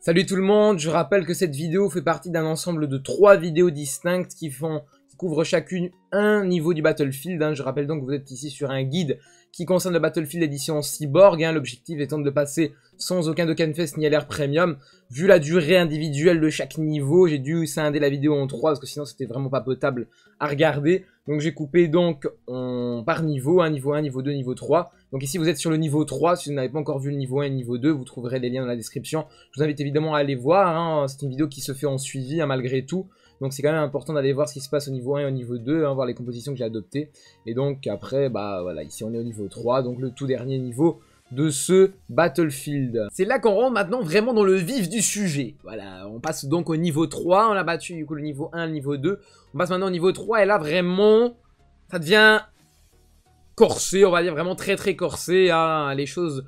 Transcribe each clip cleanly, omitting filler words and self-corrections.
Salut tout le monde, je rappelle que cette vidéo fait partie d'un ensemble de 3 vidéos distinctes qui couvrent chacune un niveau du Battlefield. Je rappelle donc que vous êtes ici sur un guide qui concerne le Battlefield édition Cyborg. L'objectif étant de le passer sans aucun Tokenfest ni LR Premium. Vu la durée individuelle de chaque niveau, j'ai dû scinder la vidéo en 3 parce que sinon c'était vraiment pas potable à regarder. Donc j'ai coupé donc par niveau, niveau 1, niveau 2, niveau 3. Donc ici vous êtes sur le niveau 3, si vous n'avez pas encore vu le niveau 1 et le niveau 2, vous trouverez les liens dans la description. Je vous invite évidemment à aller voir, c'est une vidéo qui se fait en suivi malgré tout. Donc c'est quand même important d'aller voir ce qui se passe au niveau 1 et au niveau 2, voir les compositions que j'ai adoptées. Et donc après, voilà, ici on est au niveau 3, donc le tout dernier niveau de ce Battlefield. C'est là qu'on rentre maintenant vraiment dans le vif du sujet. Voilà, on passe donc au niveau 3, on a battu du coup le niveau 1, le niveau 2. On passe maintenant au niveau 3 et là vraiment, ça devient corsé, on va dire vraiment très très corsé. Les choses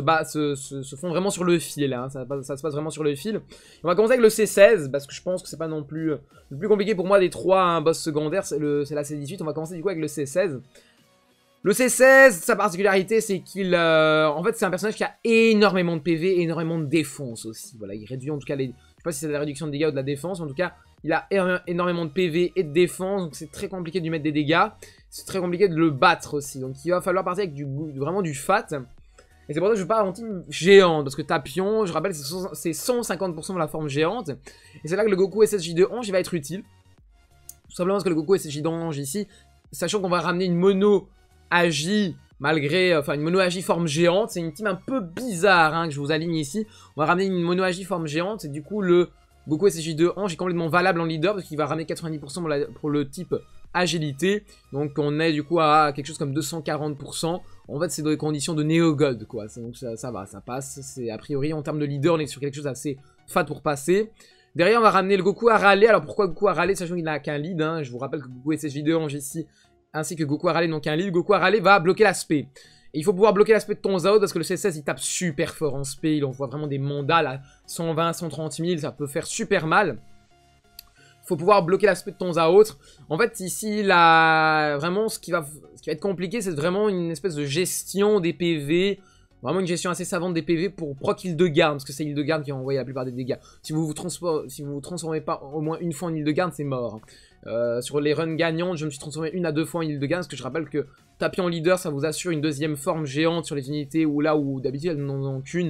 se font vraiment sur le fil, ça se passe vraiment sur le fil. On va commencer avec le C16, parce que je pense que c'est pas non plus le plus compliqué pour moi des 3 boss secondaires, c'est la C18. On va commencer du coup avec le C16. Le C16, sa particularité, c'est qu'il, en fait, c'est un personnage qui a énormément de PV et énormément de défense aussi. Voilà, il réduit en tout cas les, je sais pas si c'est de la réduction de dégâts ou de la défense, en tout cas, il a énormément de PV et de défense, donc c'est très compliqué de lui mettre des dégâts. C'est très compliqué de le battre aussi, donc il va falloir partir avec vraiment du fat. Et c'est pour ça que je pars en team géante, parce que Tapion, je rappelle, c'est 150% de la forme géante. Et c'est là que le Goku SSJ de Ange, il va être utile. Tout simplement parce que le Goku SSJ de Ange ici, sachant qu'on va ramener une mono Agi, une mono Agi forme géante, c'est une team un peu bizarre que je vous aligne ici. On va ramener une mono Agi forme géante, et du coup le Goku SSJ de Ange est complètement valable en leader, parce qu'il va ramener 90% pour le type agilité. Donc on est du coup à quelque chose comme 240%. En fait c'est dans les conditions de Néo-God quoi. Donc ça va, ça passe. C'est a priori en termes de leader on est sur quelque chose d'assez fat pour passer. Derrière on va ramener le Goku Harale. Alors pourquoi Goku Harale, sachant qu'il n'a qu'un lead Je vous rappelle que Goku SSJ de Ange ici ainsi que Goku Harale n'ont qu'un lead. Goku Harale va bloquer l'aspect. Et il faut pouvoir bloquer l'aspect de ton Zao parce que le C16 il tape super fort en spé. Il envoie vraiment des mandats à 120, 130 000. Ça peut faire super mal. Faut pouvoir bloquer l'aspect de temps à autre. En fait, ici, vraiment, ce qui va être compliqué, c'est vraiment une espèce de gestion des PV. Vraiment une gestion assez savante des PV pour proc Hildegarde, parce que c'est Hildegarde qui va envoyer la plupart des dégâts. Si vous vous transformez pas au moins une fois en Hildegarde, c'est mort. Sur les runs gagnantes, je me suis transformé 1 à 2 fois en Hildegarde, parce que je rappelle que taper en leader, ça vous assure une deuxième forme géante sur les unités où d'habitude elles n'en ont qu'une.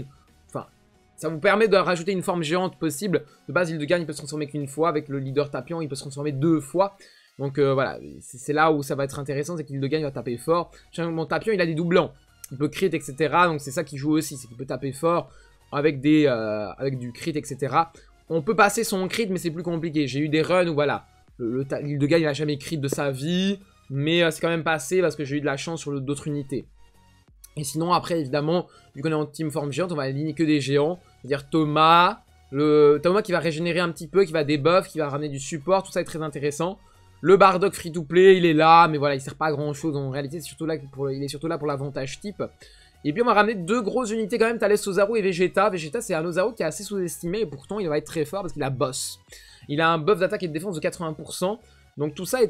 Ça vous permet de rajouter une forme géante possible. De base, Hildegarde, il peut se transformer qu'une fois. Avec le leader Tapion, il peut se transformer 2 fois. Donc voilà, c'est là où ça va être intéressant, c'est qu'Hildegarde va taper fort. Mon Tapion, il a des doublants. Il peut crit, etc. Donc c'est ça qui joue aussi, c'est qu'il peut taper fort avec du crit, etc. On peut passer son crit, mais c'est plus compliqué. J'ai eu des runs où voilà, Hildegarde, il n'a jamais crit de sa vie. Mais c'est quand même passé parce que j'ai eu de la chance sur d'autres unités. Et sinon, après, évidemment, vu qu'on est en team forme géante, on va aligner que des géants. C'est-à-dire Thomas, Thomas qui va régénérer un petit peu, qui va debuff, qui va ramener du support, tout ça est très intéressant. Le Bardock free-to-play, il est là, mais voilà, il sert pas à grand-chose en réalité, il est surtout là pour l'avantage type. Et puis on va ramener 2 grosses unités quand même, Thales Ozaru et Vegeta. Vegeta, c'est un Ozaru qui est assez sous-estimé, et pourtant il va être très fort parce qu'il a boss. Il a un buff d'attaque et de défense de 80%. Donc tout ça est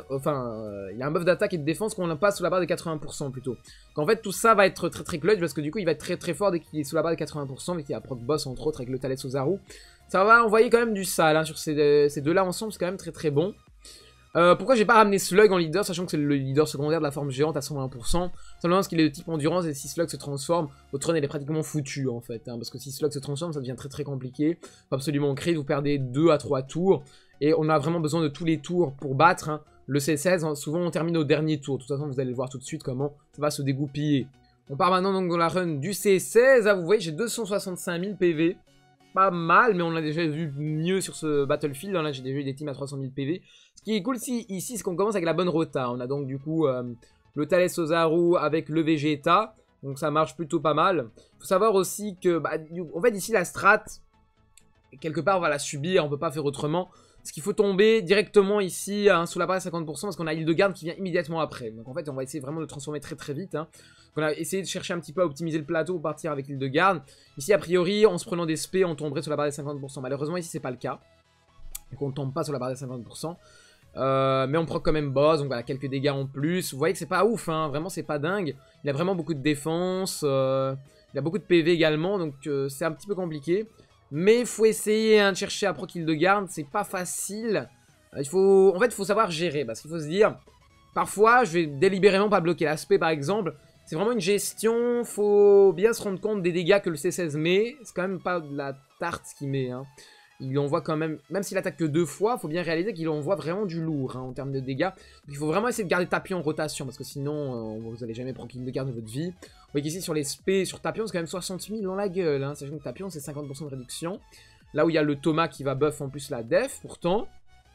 il a un buff d'attaque et de défense qu'on n'a pas sous la barre de 80% plutôt. Donc en fait tout ça va être très très clutch parce que du coup il va être très très fort dès qu'il est sous la barre de 80%, mais qu'il a proc boss entre autres avec le Thales Ozaru. Ça va envoyer quand même du sale sur ces deux-là ensemble, c'est quand même très très bon. Pourquoi j'ai pas ramené Slug en leader, sachant que c'est le leader secondaire de la forme géante à 120%. Simplement parce qu'il est de type endurance et si Slug se transforme, votre run elle est pratiquement foutue en fait. Parce que si Slug se transforme, ça devient très très compliqué. Faut absolument crit, vous perdez 2 à 3 tours. Et on a vraiment besoin de tous les tours pour battre. Le C16, souvent on termine au dernier tour. De toute façon, vous allez le voir tout de suite comment ça va se dégoupiller. On part maintenant donc dans la run du C16. Vous voyez, j'ai 265 000 PV. Pas mal, mais on a déjà vu mieux sur ce Battlefield. Là, j'ai déjà vu des teams à 300 000 PV. Ce qui est cool ici, c'est qu'on commence avec la bonne rota. On a donc du coup le Thales Ozaru avec le Vegeta. Donc ça marche plutôt pas mal. Faut savoir aussi que, en fait, ici la strat, quelque part, on va la subir. On peut pas faire autrement. Parce qu'il faut tomber directement ici sous la barre de 50% parce qu'on a Hildegarde qui vient immédiatement après. Donc en fait, on va essayer vraiment de transformer très très vite. On a essayé de chercher un petit peu à optimiser le plateau pour partir avec Hildegarde. Ici, a priori, en se prenant des spés, on tomberait sur la barre des 50%. Malheureusement, ici, c'est pas le cas. Donc on ne tombe pas sur la barre des 50%. Mais on proc quand même boss, donc voilà, quelques dégâts en plus. Vous voyez que c'est pas ouf, vraiment, c'est pas dingue. Il a vraiment beaucoup de défense. Il a beaucoup de PV également, donc c'est un petit peu compliqué. Mais il faut essayer hein, de chercher à proc Hildegarde, c'est pas facile. En fait, il faut savoir gérer, parce qu'il faut se dire, parfois, je vais délibérément pas bloquer l'aspect, par exemple. C'est vraiment une gestion, faut bien se rendre compte des dégâts que le C16 met. C'est quand même pas de la tarte ce qu'il met, hein. Il envoie quand même s'il attaque que 2 fois, il faut bien réaliser qu'il envoie vraiment du lourd hein, en termes de dégâts. Donc, il faut vraiment essayer de garder Tapion en rotation, parce que sinon, vous n'allez jamais prendre Hildegarde de votre vie. Vous voyez qu'ici, sur les spé, sur Tapion, c'est quand même 60 000 dans la gueule, hein, sachant que Tapion, c'est 50% de réduction. Là où il y a le Thomas qui va buff en plus la def, pourtant.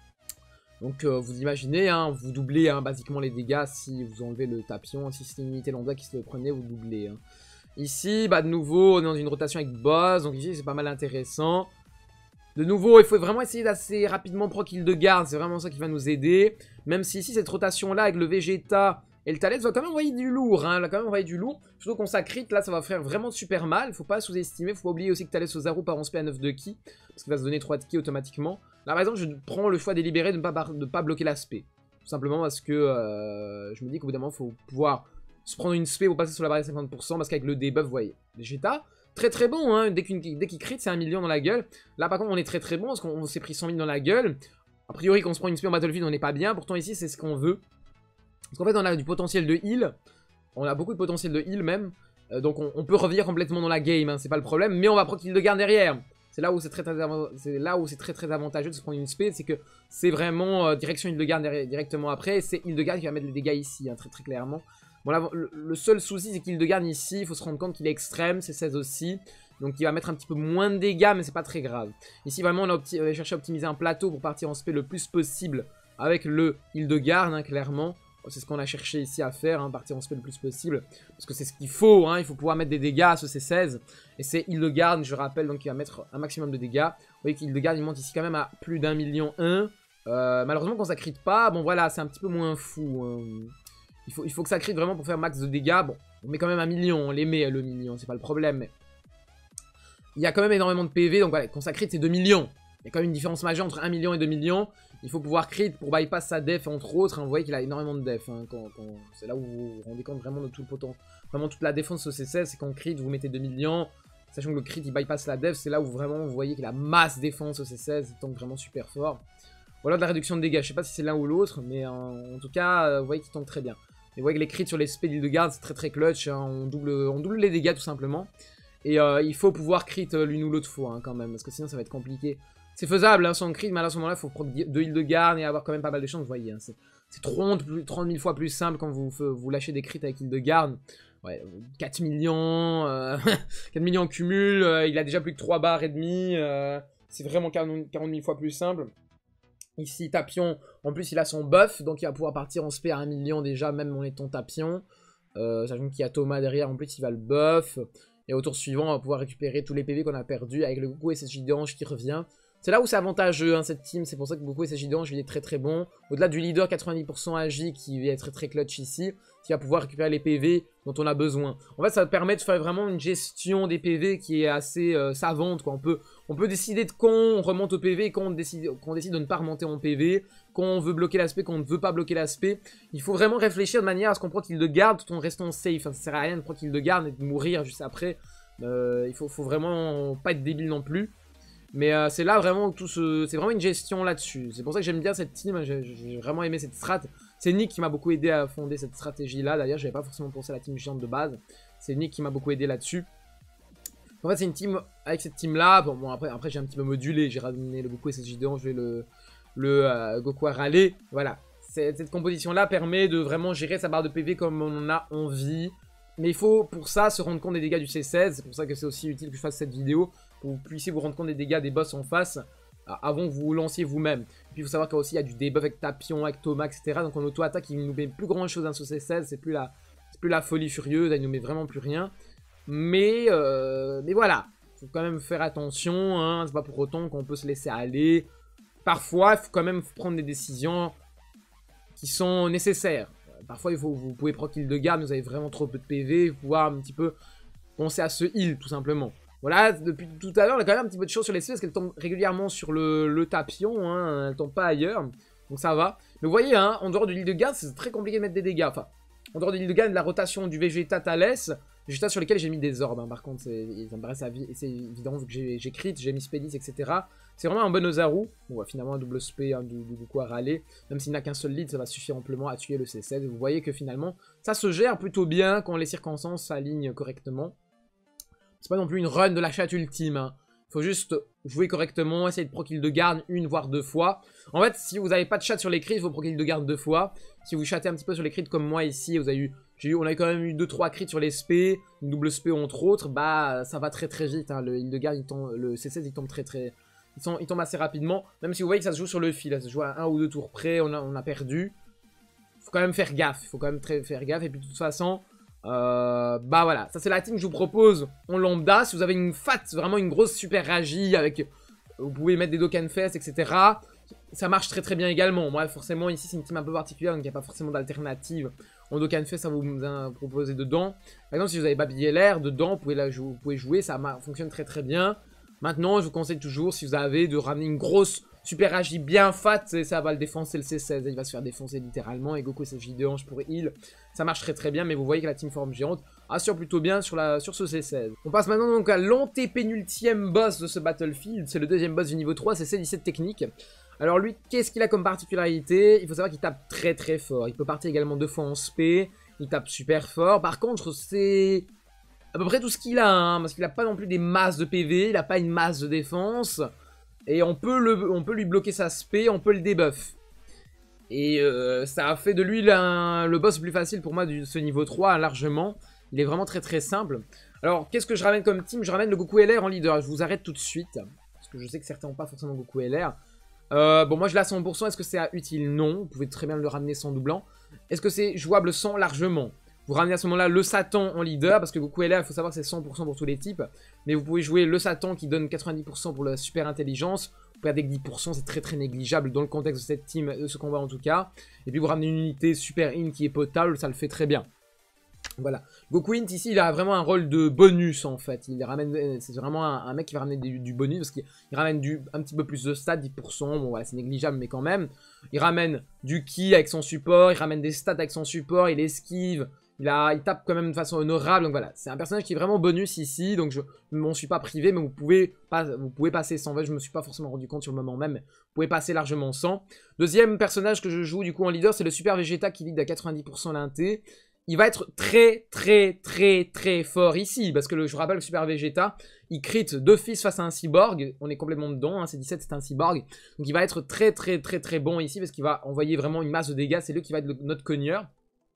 Donc, vous imaginez, hein, vous doublez hein, basiquement les dégâts si vous enlevez le Tapion. Si c'est une unité lambda qui se le prenait, vous doublez. Hein. Ici, bah, de nouveau, on est dans une rotation avec boss, donc ici, c'est pas mal intéressant. De nouveau, il faut vraiment essayer d'assez rapidement proc Hildegarde, c'est vraiment ça qui va nous aider. Même si ici, cette rotation-là, avec le Vegeta et le Thalès, va quand même envoyer du lourd. Hein, elle va quand même envoyer du lourd. Surtout qu'on s'accrite, là, ça va faire vraiment super mal. Faut pas sous-estimer, faut pas oublier aussi que Thalès Ozaru part en spé à 9 de ki. Parce qu'il va se donner 3 de ki automatiquement. Là, par exemple, je prends le choix délibéré de ne pas bloquer l'aspect. Tout simplement parce que je me dis qu'au bout d'un moment, il faut pouvoir se prendre une spé pour passer sur la barrière 50%. Parce qu'avec le debuff, vous voyez, Vegeta... Très très bon, hein. Dès qu'il crit, c'est 1 million dans la gueule. Là, par contre, on est très très bon parce qu'on s'est pris 100 000 dans la gueule. A priori, quand on se prend une spé en Battlefield, on n'est pas bien. Pourtant, ici, c'est ce qu'on veut. Parce qu'en fait, on a du potentiel de heal. On a beaucoup de potentiel de heal même. Donc, on peut revenir complètement dans la game, hein. C'est pas le problème. Mais on va proc Hildegarde derrière. C'est là où c'est très très avantageux de se prendre une spé. C'est que c'est vraiment direction Hildegarde directement après. C'est Hildegarde qui va mettre les dégâts ici, hein, très très clairement. Bon là, le seul souci c'est qu'Hildegarde ici, il faut se rendre compte qu'il est extrême, c'est 16 aussi. Donc il va mettre un petit peu moins de dégâts, mais c'est pas très grave. Ici vraiment on va chercher à optimiser un plateau pour partir en spé le plus possible avec le Hildegarde, hein, clairement. C'est ce qu'on a cherché ici à faire, hein, partir en spé le plus possible. Parce que c'est ce qu'il faut, hein, il faut pouvoir mettre des dégâts à ce C16. Et c'est Hildegarde, je rappelle, donc il va mettre un maximum de dégâts. Vous voyez qu'Hildegarde il monte ici quand même à plus d'1,1 million. Malheureusement quand ça crit pas, bon voilà, c'est un petit peu moins fou. Hein. Il faut que ça crit vraiment pour faire max de dégâts. Bon, on met quand même 1 million, on les met le million, c'est pas le problème. Mais il y a quand même énormément de PV, donc voilà, quand ça crit c'est 2 millions. Il y a quand même une différence majeure entre 1 million et 2 millions. Il faut pouvoir crit pour bypass sa def, entre autres. Hein, vous voyez qu'il a énormément de def. Hein, c'est là où vous vous rendez compte vraiment de tout le potentiel. Vraiment toute la défense au C16, c'est quand crit, vous mettez 2 millions. Sachant que le crit il bypass la def, c'est là où vraiment vous voyez qu'il a masse défense au C16, il tombe vraiment super fort. Voilà de la réduction de dégâts, je sais pas si c'est l'un ou l'autre, mais en tout cas, vous voyez qu'il tombe très bien. Et vous voyez que les crits sur les spé d'Hildegarde, c'est très très clutch, hein, on double les dégâts tout simplement. Et il faut pouvoir crit l'une ou l'autre fois hein, quand même, parce que sinon ça va être compliqué. C'est faisable hein, sans crit, mais à ce moment-là, il faut prendre 2 Hildegarde et avoir quand même pas mal de chance, vous voyez. Hein, c'est 30 000 fois plus simple quand vous lâchez des crits avec Hildegarde. Ouais, 4 millions, 4 millions en cumul, il a déjà plus que 3 barres et demi, c'est vraiment 40 000 fois plus simple. Ici, Tapion, en plus, il a son buff, donc il va pouvoir partir en spé à 1 million déjà, même en étant Tapion. Sachant qu'il y a Thomas derrière, en plus, il va le buff. Et au tour suivant, on va pouvoir récupérer tous les PV qu'on a perdus avec le Goku SSJ d'Ange qui revient. C'est là où c'est avantageux, hein, cette team. C'est pour ça que Goku SSJ d'Ange, il est très très bon. Au-delà du leader 90% agi qui est très très clutch ici, qui va pouvoir récupérer les PV dont on a besoin. En fait, ça va permet de faire vraiment une gestion des PV qui est assez savante, quoi. On peut décider de quand on remonte au PV et quand on décide de ne pas remonter en PV, quand on veut bloquer l'aspect, quand on ne veut pas bloquer l'aspect. Il faut vraiment réfléchir de manière à ce qu'on proc Hildegarde tout en restant safe. Enfin, ça sert à rien de proc Hildegarde et de mourir juste après. Il faut vraiment pas être débile non plus. Mais c'est là vraiment tout c'est vraiment une gestion là-dessus. C'est pour ça que j'aime bien cette team. J'ai vraiment aimé cette strat. C'est Nick qui m'a beaucoup aidé à fonder cette stratégie-là. D'ailleurs, j'avais pas forcément pensé à la team géante de base. C'est Nick qui m'a beaucoup aidé là-dessus. En fait, c'est une team avec cette team-là. Bon après j'ai un petit peu modulé. J'ai ramené le Goku SSJ d'Ange, je vais le Goku à râler. Voilà. Cette composition-là permet de vraiment gérer sa barre de PV comme on en a envie. Mais il faut pour ça se rendre compte des dégâts du C16. C'est pour ça que c'est aussi utile que je fasse cette vidéo. Pour que vous puissiez vous rendre compte des dégâts des boss en face avant que vous vous lanciez vous-même. Puis il faut savoir qu'il y a du debuff avec Tapion, avec Thomas, etc. Donc en auto-attaque, il nous met plus grand chose sur C16. C'est plus la folie furieuse. Il nous met vraiment plus rien. Mais voilà. Il faut quand même faire attention. Hein. C'est pas pour autant qu'on peut se laisser aller. Parfois, il faut quand même prendre des décisions qui sont nécessaires. Parfois, vous pouvez proc Hildegarde, vous avez vraiment trop peu de PV, pouvoir un petit peu penser à ce heal, tout simplement. Voilà, depuis tout à l'heure, on a quand même un petit peu de choses sur les spé, parce qu'elle tombe régulièrement sur le Tapion, hein, elle tombe pas ailleurs, donc ça va. Mais vous voyez, hein, en dehors de l'Hildegarde, c'est très compliqué de mettre des dégâts. Enfin, en dehors de l'Hildegarde, de la rotation du Vegeta Thalès, Vegeta sur lesquels j'ai mis des orbes, hein. Par contre, ça me paraît c'est évident vu que j'ai crit, j'ai mis Spédis, etc. C'est vraiment un bon Ozaru. Bon, finalement, un double spé, hein, du coup à râler. Même s'il n'a qu'un seul lead, ça va suffire amplement à tuer le C16. Vous voyez que finalement, ça se gère plutôt bien quand les circonstances s'alignent correctement. C'est pas non plus une run de la chatte ultime, hein. Faut juste jouer correctement, essayer de pro-kill de garde une voire 2 fois. En fait, si vous n'avez pas de chat sur les crits, il faut pro-kill de garde 2 fois. Si vous chattez un petit peu sur les crits comme moi ici, vous avez on a quand même eu 2-3 crits sur les spé, une double spé entre autres, bah ça va très vite, hein. Le heal de garde, le C16 il tombe il tombe assez rapidement. Même si vous voyez que ça se joue sur le fil, ça se joue à 1 ou 2 tours près, on a perdu. Faut quand même faire gaffe, faire gaffe. Et puis de toute façon, bah voilà, ça c'est la team que je vous propose en lambda. Si vous avez une fat, vraiment une grosse super Ragi avec, vous pouvez mettre des Dokkan Fest, etc. Ça marche très bien également. Moi forcément ici c'est une team un peu particulière, donc il n'y a pas forcément d'alternative en Dokkan Fest à vous proposer dedans. Par exemple si vous avez Baby LR dedans, vous pouvez jouer, ça fonctionne très bien. Maintenant je vous conseille toujours, si vous avez, de ramener une grosse super Agi bien fat, ça va le défoncer le C16, il va se faire défoncer littéralement, et Goku SFJ de hanche pour heal, ça marche très bien, mais vous voyez que la team forme géante assure plutôt bien sur ce C16. On passe maintenant donc à l'antépénultième boss de ce Battlefield, c'est le deuxième boss du niveau 3, c'est C17 technique. Alors lui, qu'est-ce qu'il a comme particularité? Il faut savoir qu'il tape très fort, il peut partir également 2 fois en spé, il tape super fort, par contre c'est à peu près tout ce qu'il a, hein, parce qu'il n'a pas non plus des masses de PV, il n'a pas une masse de défense. Et on peut lui bloquer sa spé, on peut le debuff. Et ça a fait de lui le boss plus facile pour moi de ce niveau 3, largement. Il est vraiment très simple. Alors, qu'est-ce que je ramène comme team? Je ramène le Goku LR en leader. Je vous arrête tout de suite. Parce que je sais que certains n'ont pas forcément Goku LR. Bon, moi je l'ai à 100%. Est-ce que c'est utile? Non. Vous pouvez très bien le ramener sans doublant. Est-ce que c'est jouable sans? Largement. Vous ramenez à ce moment-là le Satan en leader, parce que Goku LR, il faut savoir que c'est 100% pour tous les types. Mais vous pouvez jouer le Satan qui donne 90% pour la super intelligence. Vous perdez que 10%, c'est très négligeable dans le contexte de cette team, de ce combat en tout cas. Et puis vous ramenez une unité super int qui est potable, ça le fait très bien. Voilà. Goku int ici, il a vraiment un rôle de bonus en fait. C'est vraiment un mec qui va ramener du bonus, parce qu'il ramène un petit peu plus de stats, 10%. Bon voilà, c'est négligeable mais quand même. Il ramène du ki avec son support, il ramène des stats avec son support, il esquive. Il tape quand même de façon honorable, donc voilà. C'est un personnage qui est vraiment bonus ici, donc je ne m'en suis pas privé, mais vous pouvez passer sans. En fait, je me suis pas forcément rendu compte sur le moment même, mais vous pouvez passer largement sans. Deuxième personnage que je joue du coup en leader, c'est le Super Vegeta qui lead à 90% l'inté. Il va être très fort ici, parce que je vous rappelle, le Super Vegeta, il crit d'office face à un cyborg, on est complètement dedans, hein, c'est 17, c'est un cyborg, donc il va être très bon ici, parce qu'il va envoyer vraiment une masse de dégâts, c'est lui qui va être notre cogneur.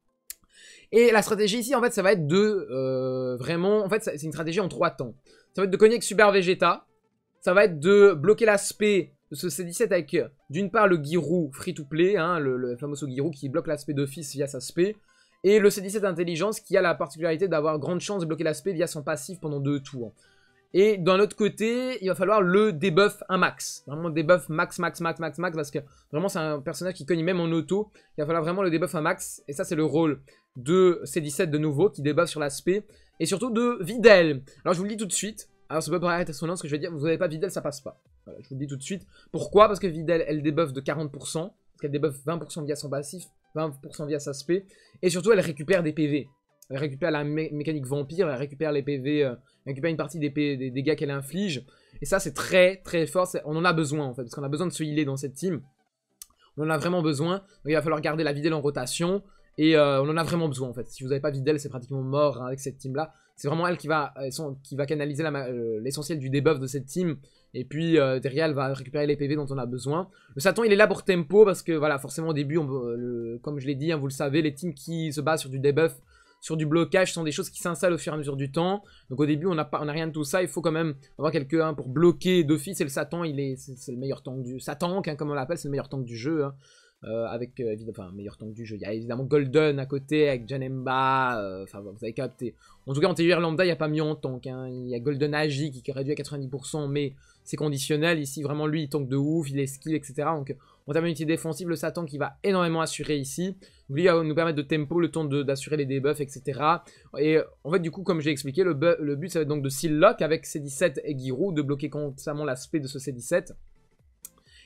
Et la stratégie ici, en fait, ça va être de vraiment... En fait, c'est une stratégie en 3 temps. Ça va être de cogner avec Super Vegeta. Ça va être de bloquer l'aspect de ce C17 avec, d'une part, le Giru free-to-play, hein, le fameux Giru qui bloque l'aspect d'office via sa spé. Et le C17 Intelligence qui a la particularité d'avoir grande chance de bloquer l'aspect via son passif pendant 2 tours. Et d'un autre côté, il va falloir le debuff un max. Vraiment debuff max, parce que vraiment c'est un personnage qui cogne même en auto. Il va falloir vraiment le debuff un max. Et ça c'est le rôle de C17 de nouveau, qui debuff sur l'aspect. Et surtout de Videl. Alors je vous le dis tout de suite. Alors ça peut paraître étonnant ce que je vais dire. Vous n'avez pas Videl, ça passe pas. Voilà, je vous le dis tout de suite. Pourquoi? Parce que Videl, elle debuff de 40%. Parce qu'elle debuff 20% via son passif, 20% via sa spé. Et surtout elle récupère des PV. Elle récupère la mécanique vampire, elle récupère les PV, elle récupère une partie des dégâts qu'elle inflige. Et ça, c'est très fort. On en a besoin, en fait, parce qu'on a besoin de se healer dans cette team. On en a vraiment besoin. Donc, il va falloir garder la Videl en rotation. Et on en a vraiment besoin, en fait. Si vous n'avez pas Videl, c'est pratiquement mort, hein, avec cette team-là. C'est vraiment elle qui va canaliser l'essentiel du debuff de cette team. Et puis, derrière, elle va récupérer les PV dont on a besoin. Le Satan, il est là pour tempo, parce que, voilà, forcément, au début, comme je l'ai dit, hein, vous le savez, les teams qui se basent sur du debuff, sur du blocage, sont des choses qui s'installent au fur et à mesure du temps. Donc au début, on n'a rien de tout ça. Il faut quand même avoir quelqu'un pour bloquer d'office. Et le Satan, c'est le meilleur tank du... Satan, hein, comme on l'appelle, c'est le meilleur tank du jeu. Hein. Meilleur tank du jeu. Il y a évidemment Golden à côté, avec Janemba. Enfin, vous avez capté. En tout cas, en TUR lambda, il n'y a pas mieux en tank. Hein. Il y a Golden Agi qui réduit à 90%, mais c'est conditionnel. Ici, vraiment, lui, il tank de ouf, il esquive, etc. Donc, en termes d'unité défensive, le Satan qui va énormément assurer ici. Lui, il va nous permettre de tempo le temps d'assurer les debuffs, etc. Et en fait, du coup, comme j'ai expliqué, le but, ça va être donc de seal lock avec C17 et Giru, de bloquer constamment l'aspect de ce C17.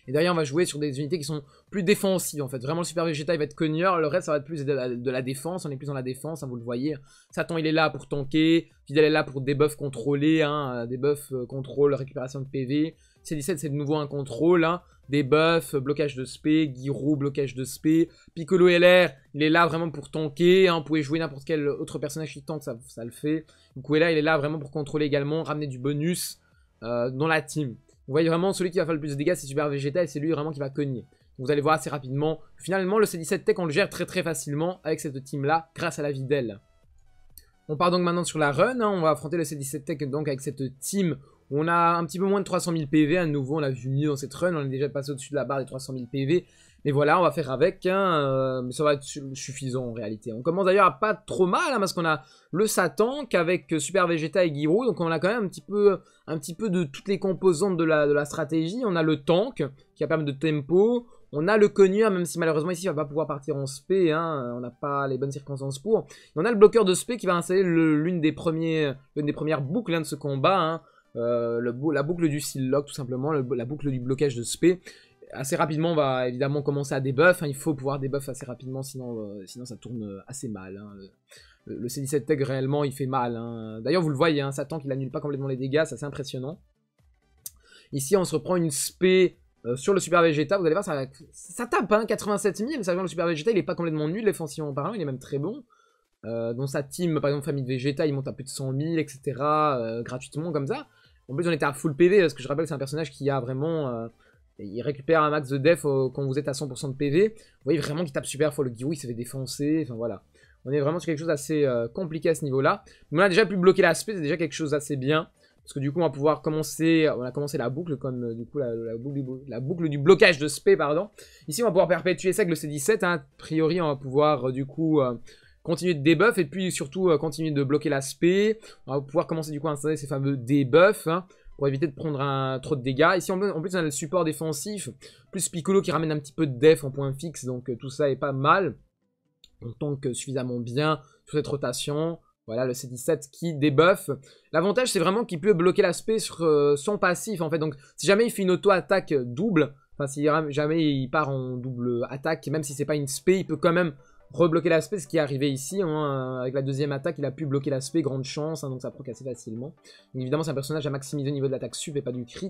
Et derrière, on va jouer sur des unités qui sont plus défensives, en fait. Vraiment, le Super Vegeta, il va être cogneur. Le reste, ça va être plus de la défense. On est plus dans la défense, hein, vous le voyez. Satan, il est là pour tanker. Videl est là pour debuff contrôler, hein, debuff contrôle, récupération de PV. C17, c'est de nouveau un contrôle, hein. Debuff, blocage de spé, Giroud, blocage de spé. Piccolo LR, il est là vraiment pour tanker, hein. Vous pouvez jouer n'importe quel autre personnage qui tank, ça le fait. Donc là, il est là vraiment pour contrôler également, ramener du bonus dans la team. Vous voyez vraiment, celui qui va faire le plus de dégâts, c'est Super Vegeta, et c'est lui vraiment qui va cogner. Donc vous allez voir assez rapidement. Finalement, le C17 Tech, on le gère très facilement avec cette team-là, grâce à la Videl. On part donc maintenant sur la run, hein. On va affronter le C17 Tech donc avec cette team. On a un petit peu moins de 300 000 PV, à nouveau on l'a vu mieux dans cette run, on est déjà passé au-dessus de la barre des 300 000 PV. Mais voilà, on va faire avec, hein, mais ça va être suffisant en réalité. On commence d'ailleurs à pas trop mal, hein, parce qu'on a le Satan avec Super Vegeta et Giroud, donc on a quand même un petit peu de toutes les composantes de la stratégie. On a le tank, qui va permettre de tempo. On a le cogneur, même si malheureusement ici il va pas pouvoir partir en spé, hein, on n'a pas les bonnes circonstances pour. Et on a le bloqueur de spé qui va installer l'une des premières boucles, hein, de ce combat, hein. La boucle du seal lock tout simplement, la boucle du blocage de spé. Assez rapidement on va évidemment commencer à debuff, hein. Il faut pouvoir debuff assez rapidement sinon ça tourne assez mal, hein. Le C17 Tech réellement il fait mal, hein. D'ailleurs vous le voyez, hein, Satan qui n'annule pas complètement les dégâts, c'est assez impressionnant. Ici on se reprend une spé sur le Super Vegeta, vous allez voir ça tape, hein, 87 000, sachant que le Super Vegeta il est pas complètement nul défensivement parlant, il est même très bon. Dans sa team par exemple famille de Vegeta il monte à plus de 100 000 etc, gratuitement comme ça. En plus on était à full PV parce que je rappelle c'est un personnage qui a vraiment... il récupère un max de def quand vous êtes à 100% de PV. Vous voyez vraiment qu'il tape super fort, le Giroud il s'est fait défoncer, enfin voilà. On est vraiment sur quelque chose d'assez compliqué à ce niveau-là. Mais on a déjà pu bloquer l'aspect, c'est déjà quelque chose d'assez bien. Parce que du coup on va pouvoir commencer, on a commencé la boucle comme du coup la boucle du blocage de spé, pardon. Ici on va pouvoir perpétuer ça avec le C17, hein. A priori on va pouvoir du coup... continuer de debuff et puis surtout continuer de bloquer l'aspect. On va pouvoir commencer du coup à installer ces fameux debuffs, hein, pour éviter de prendre trop de dégâts. Ici en plus on a le support défensif, plus Piccolo qui ramène un petit peu de def en point fixe, donc tout ça est pas mal. On tank suffisamment bien sur cette rotation. Voilà le C17 qui debuff. L'avantage c'est vraiment qu'il peut bloquer l'aspect sur son passif en fait. Donc si jamais il fait une auto-attaque double, enfin si jamais il part en double attaque, même si c'est pas une spé, il peut quand même rebloquer l'aspect, ce qui est arrivé ici, hein. Avec la deuxième attaque il a pu bloquer l'aspect, grande chance, hein, donc ça proc assez facilement. Donc évidemment c'est un personnage à maximiser au niveau de l'attaque sup et pas du crit.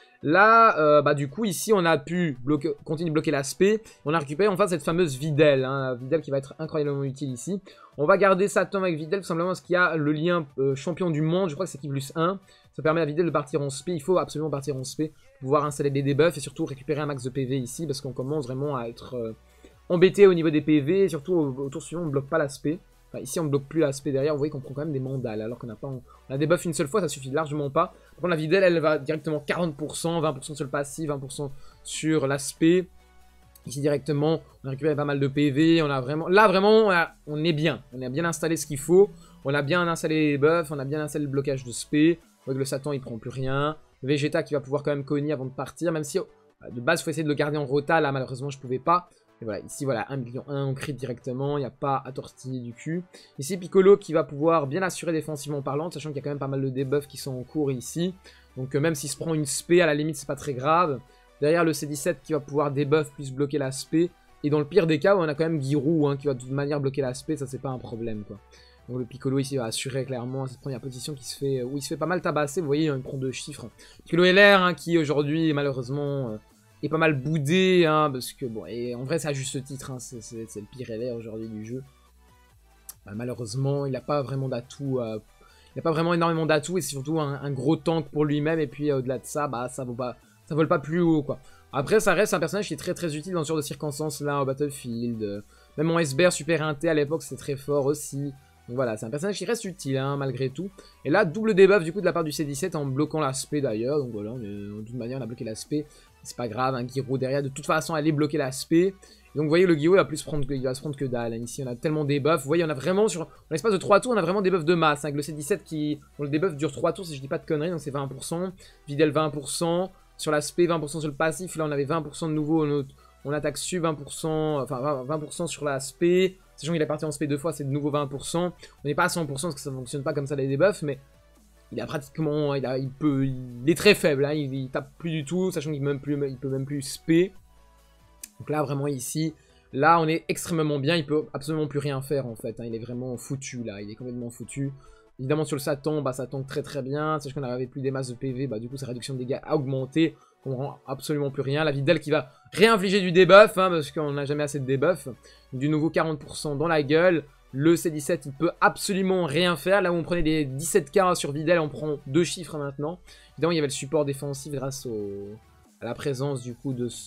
Là bah du coup ici on a pu continuer de bloquer l'aspect, on a récupéré enfin cette fameuse Videl, hein, Videl qui va être incroyablement utile ici. On va garder Satan avec Videl tout simplement parce qu'il y a le lien champion du monde, je crois que c'est qui plus 1, ça permet à Videl de partir en spé, il faut absolument partir en spé pour pouvoir installer des debuffs et surtout récupérer un max de PV ici parce qu'on commence vraiment à être... embêté au niveau des PV, et surtout au tour suivant on ne bloque pas l'aspect. Enfin, ici on ne bloque plus l'aspect derrière, vous voyez qu'on prend quand même des mandales alors qu'on n'a pas... On a debuff une seule fois, ça suffit largement pas. Par contre la Videl elle va directement 40%, 20% sur le passif, 20% sur l'aspect. Ici directement on a récupéré pas mal de PV, on a vraiment... Là vraiment on est bien, on a bien installé ce qu'il faut. On a bien installé les buffs, on a bien installé le blocage de spé. Vous voyez que le Satan il prend plus rien. Le Vegeta qui va pouvoir quand même cogner avant de partir, même si de base il faut essayer de le garder en rota, là malheureusement je pouvais pas. Et voilà, ici voilà, 1 million 1, on crit directement, il n'y a pas à tortiller du cul. Ici Piccolo qui va pouvoir bien assurer défensivement parlant, sachant qu'il y a quand même pas mal de debuffs qui sont en cours ici. Donc même s'il se prend une spé, à la limite c'est pas très grave. Derrière le C17 qui va pouvoir debuff plus bloquer la spé. Et dans le pire des cas, on a quand même Giroud, hein, qui va de toute manière bloquer la spé, ça c'est pas un problème quoi. Donc le Piccolo ici va assurer clairement cette première position qui se fait, où il se fait pas mal tabasser, vous voyez il prend 2 chiffres. Piccolo LR, hein, qui aujourd'hui malheureusement... est pas mal boudé, hein, parce que bon, et en vrai c'est à juste titre, hein, c'est le pire LR aujourd'hui du jeu. Bah, malheureusement il n'a pas vraiment d'atouts, il n'a pas vraiment énormément d'atouts et c'est surtout un gros tank pour lui-même et puis au-delà de ça, bah ça vole pas plus haut quoi. Après ça reste un personnage qui est très utile dans ce genre de circonstances là au Battlefield. Même en SBR Super Inté à l'époque c'était très fort aussi. Donc voilà, c'est un personnage qui reste utile, hein, malgré tout. Et là, double debuff du coup de la part du C17 en bloquant l'aspect d'ailleurs. Donc voilà, de toute manière on a bloqué l'aspect. C'est pas grave, un Giroud derrière, de toute façon, aller bloquer l'aspect. Donc vous voyez, le Giroud il va se prendre que dalle. Hein. Ici on a tellement des buffs. Vous voyez, on a vraiment sur l'espace de 3 tours, on a vraiment des buffs de masse. Hein, avec le C17 qui. Bon, le debuff dure 3 tours si je dis pas de conneries, donc c'est 20%. Videl 20%. Sur l'aspect, 20% sur le passif. Là on avait 20% de nouveau. On attaque sur 20%. Enfin 20% sur l'aspect. Sachant qu'il est parti en spé 2 fois, c'est de nouveau 20%. On n'est pas à 100% parce que ça ne fonctionne pas comme ça les debuffs, mais il a pratiquement, il est très faible, hein, il tape plus du tout, sachant qu'il peut même plus spé. Donc là, vraiment ici, là, on est extrêmement bien, il peut absolument plus rien faire, en fait, hein, il est vraiment foutu, là, il est complètement foutu. Évidemment, sur le Satan, bah, ça tank très très bien, sachant qu'on n'avait plus des masses de PV, bah, du coup, sa réduction de dégâts a augmenté, on rend absolument plus rien. La Videl qui va réinfliger du debuff, hein, parce qu'on n'a jamais assez de debuff. Du nouveau 40% dans la gueule. Le C17, il peut absolument rien faire. Là où on prenait des 17k sur Videl, on prend 2 chiffres maintenant. Évidemment, il y avait le support défensif grâce à la présence du coup de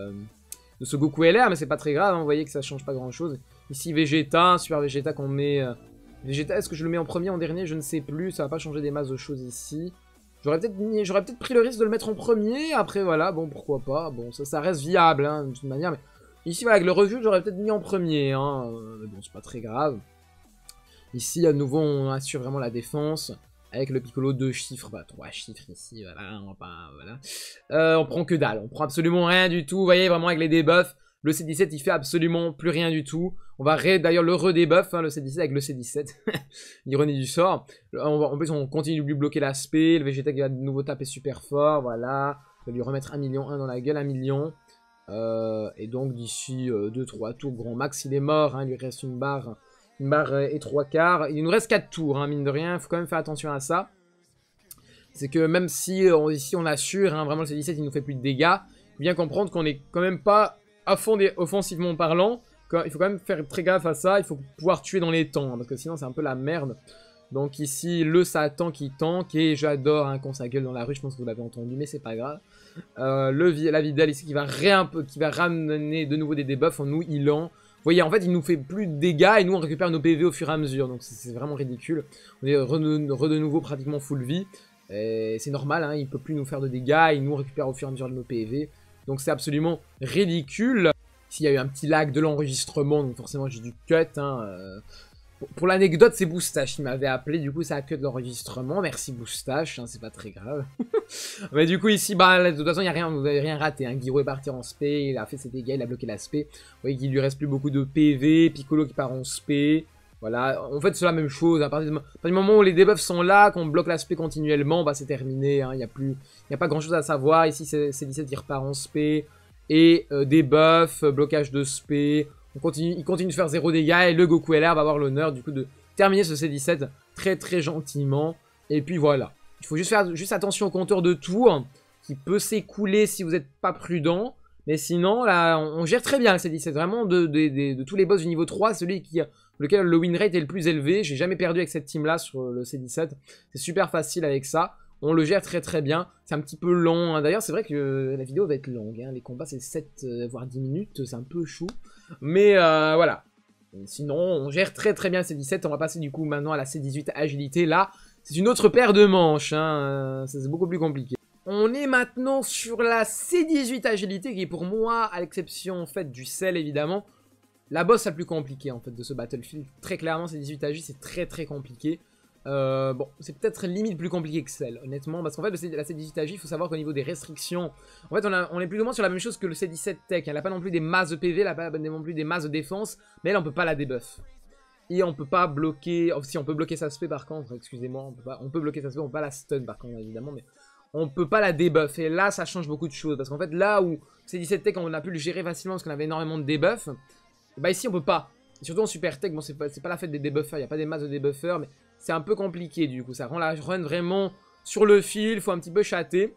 ce Goku LR, mais c'est pas très grave, hein, vous voyez que ça change pas grand chose. Ici Vegeta, Super Vegeta qu'on met... Vegeta, est-ce que je le mets en premier, en dernier? Je ne sais plus, ça va pas changer des masses de choses ici. J'aurais peut-être pris le risque de le mettre en premier, après voilà, bon pourquoi pas, bon ça reste viable hein, de toute manière, mais ici voilà, avec le revue j'aurais peut-être mis en premier, hein, mais bon c'est pas très grave. Ici à nouveau on assure vraiment la défense, avec le Piccolo 2 chiffres, bah 3 chiffres ici, voilà, on va pas, voilà. On prend que dalle, on prend absolument rien du tout, vous voyez vraiment avec les debuffs, le C17 il fait absolument plus rien du tout. On va d'ailleurs le redebuff, hein, le C17 avec le C17. L'ironie du sort. En plus, on continue de lui bloquer l'aspect. Le Vegeta qui va de nouveau taper super fort. Voilà. On va lui remettre 1 million 1 dans la gueule. 1 million. Et donc, d'ici 2-3 tours, grand max, il est mort. Hein, il lui reste une barre et 3 quarts. Il nous reste 4 tours, hein, mine de rien. Il faut quand même faire attention à ça. C'est que même si ici on assure, hein, vraiment le C17 il nous fait plus de dégâts. Il faut bien comprendre qu'on est quand même pas à fond offensivement parlant. Il faut quand même faire très gaffe à ça, il faut pouvoir tuer dans les temps, hein, parce que sinon c'est un peu la merde. Donc ici, le Satan qui tank, et j'adore hein, qu'on sa gueule dans la rue, je pense que vous l'avez entendu, mais c'est pas grave. La Videl ici qui va ramener de nouveau des debuffs en nous healant. Vous voyez, en fait, il nous fait plus de dégâts, et nous on récupère nos PV au fur et à mesure, donc c'est vraiment ridicule. On est de nouveau pratiquement full vie, et c'est normal, hein, il peut plus nous faire de dégâts, et nous on récupère au fur et à mesure de nos PV. Donc c'est absolument ridicule. S'il y a eu un petit lag de l'enregistrement, donc forcément j'ai dû cut. Hein, pour l'anecdote, c'est Boustache qui m'avait appelé, du coup ça a cut l'enregistrement. Merci Boustache, hein, c'est pas très grave. Mais du coup ici, bah, de toute façon, vous n'avez rien raté. Hein. Guiro est parti en spé, il a fait ses dégâts, il a bloqué l'aspect. Vous voyez qu'il lui reste plus beaucoup de PV, Piccolo qui part en spé. Voilà, en fait c'est la même chose. À partir du moment où les debuffs sont là, qu'on bloque l'aspect continuellement, bah c'est terminé. Hein. Il n'y a pas grand chose à savoir. Ici c'est 17 qui repart en spé. Et des buffs, blocage de spé, il continue de faire 0 dégâts et le Goku LR va avoir l'honneur du coup de terminer ce C17 très très gentiment. Et puis voilà, il faut juste faire attention au compteur de tours qui peut s'écouler si vous n'êtes pas prudent. Mais sinon là on gère très bien le C17, vraiment de tous les boss du niveau 3, celui lequel le win rate est le plus élevé. J'ai jamais perdu avec cette team là sur le C17, c'est super facile avec ça. On le gère très très bien, c'est un petit peu long, hein. D'ailleurs c'est vrai que la vidéo va être longue, hein. Les combats c'est 7 voire 10 minutes, c'est un peu chou. Mais voilà, sinon on gère très très bien C17, on va passer du coup maintenant à la C18 agilité, là c'est une autre paire de manches, hein. C'est beaucoup plus compliqué. On est maintenant sur la C18 agilité qui est pour moi, à l'exception en fait du sel évidemment, la boss la plus compliquée en fait de ce Battlefield. Très clairement C18 ag c'est très très compliqué. Bon, c'est peut-être limite plus compliqué que celle, honnêtement, parce qu'en fait, la C18 ag, il faut savoir qu'au niveau des restrictions, en fait, on est plus ou moins sur la même chose que le C17 tech. Elle n'a pas non plus des masses de PV, elle n'a pas non plus des masses de défense, mais elle, on peut pas la debuff. Et on peut pas bloquer, oh, si on peut bloquer sa spé par contre, excusez-moi, on peut bloquer sa spé, on peut pas la stun par contre, évidemment, mais on peut pas la debuff. Et là, ça change beaucoup de choses, parce qu'en fait, là où C17 tech, on a pu le gérer facilement parce qu'on avait énormément de debuffs, bah ici, on peut pas. Et surtout en super tech, bon, c'est pas la fête des debuffers, il n'y a pas des masses de debuffers, mais c'est un peu compliqué du coup, ça rend la run vraiment sur le fil, faut un petit peu chatter.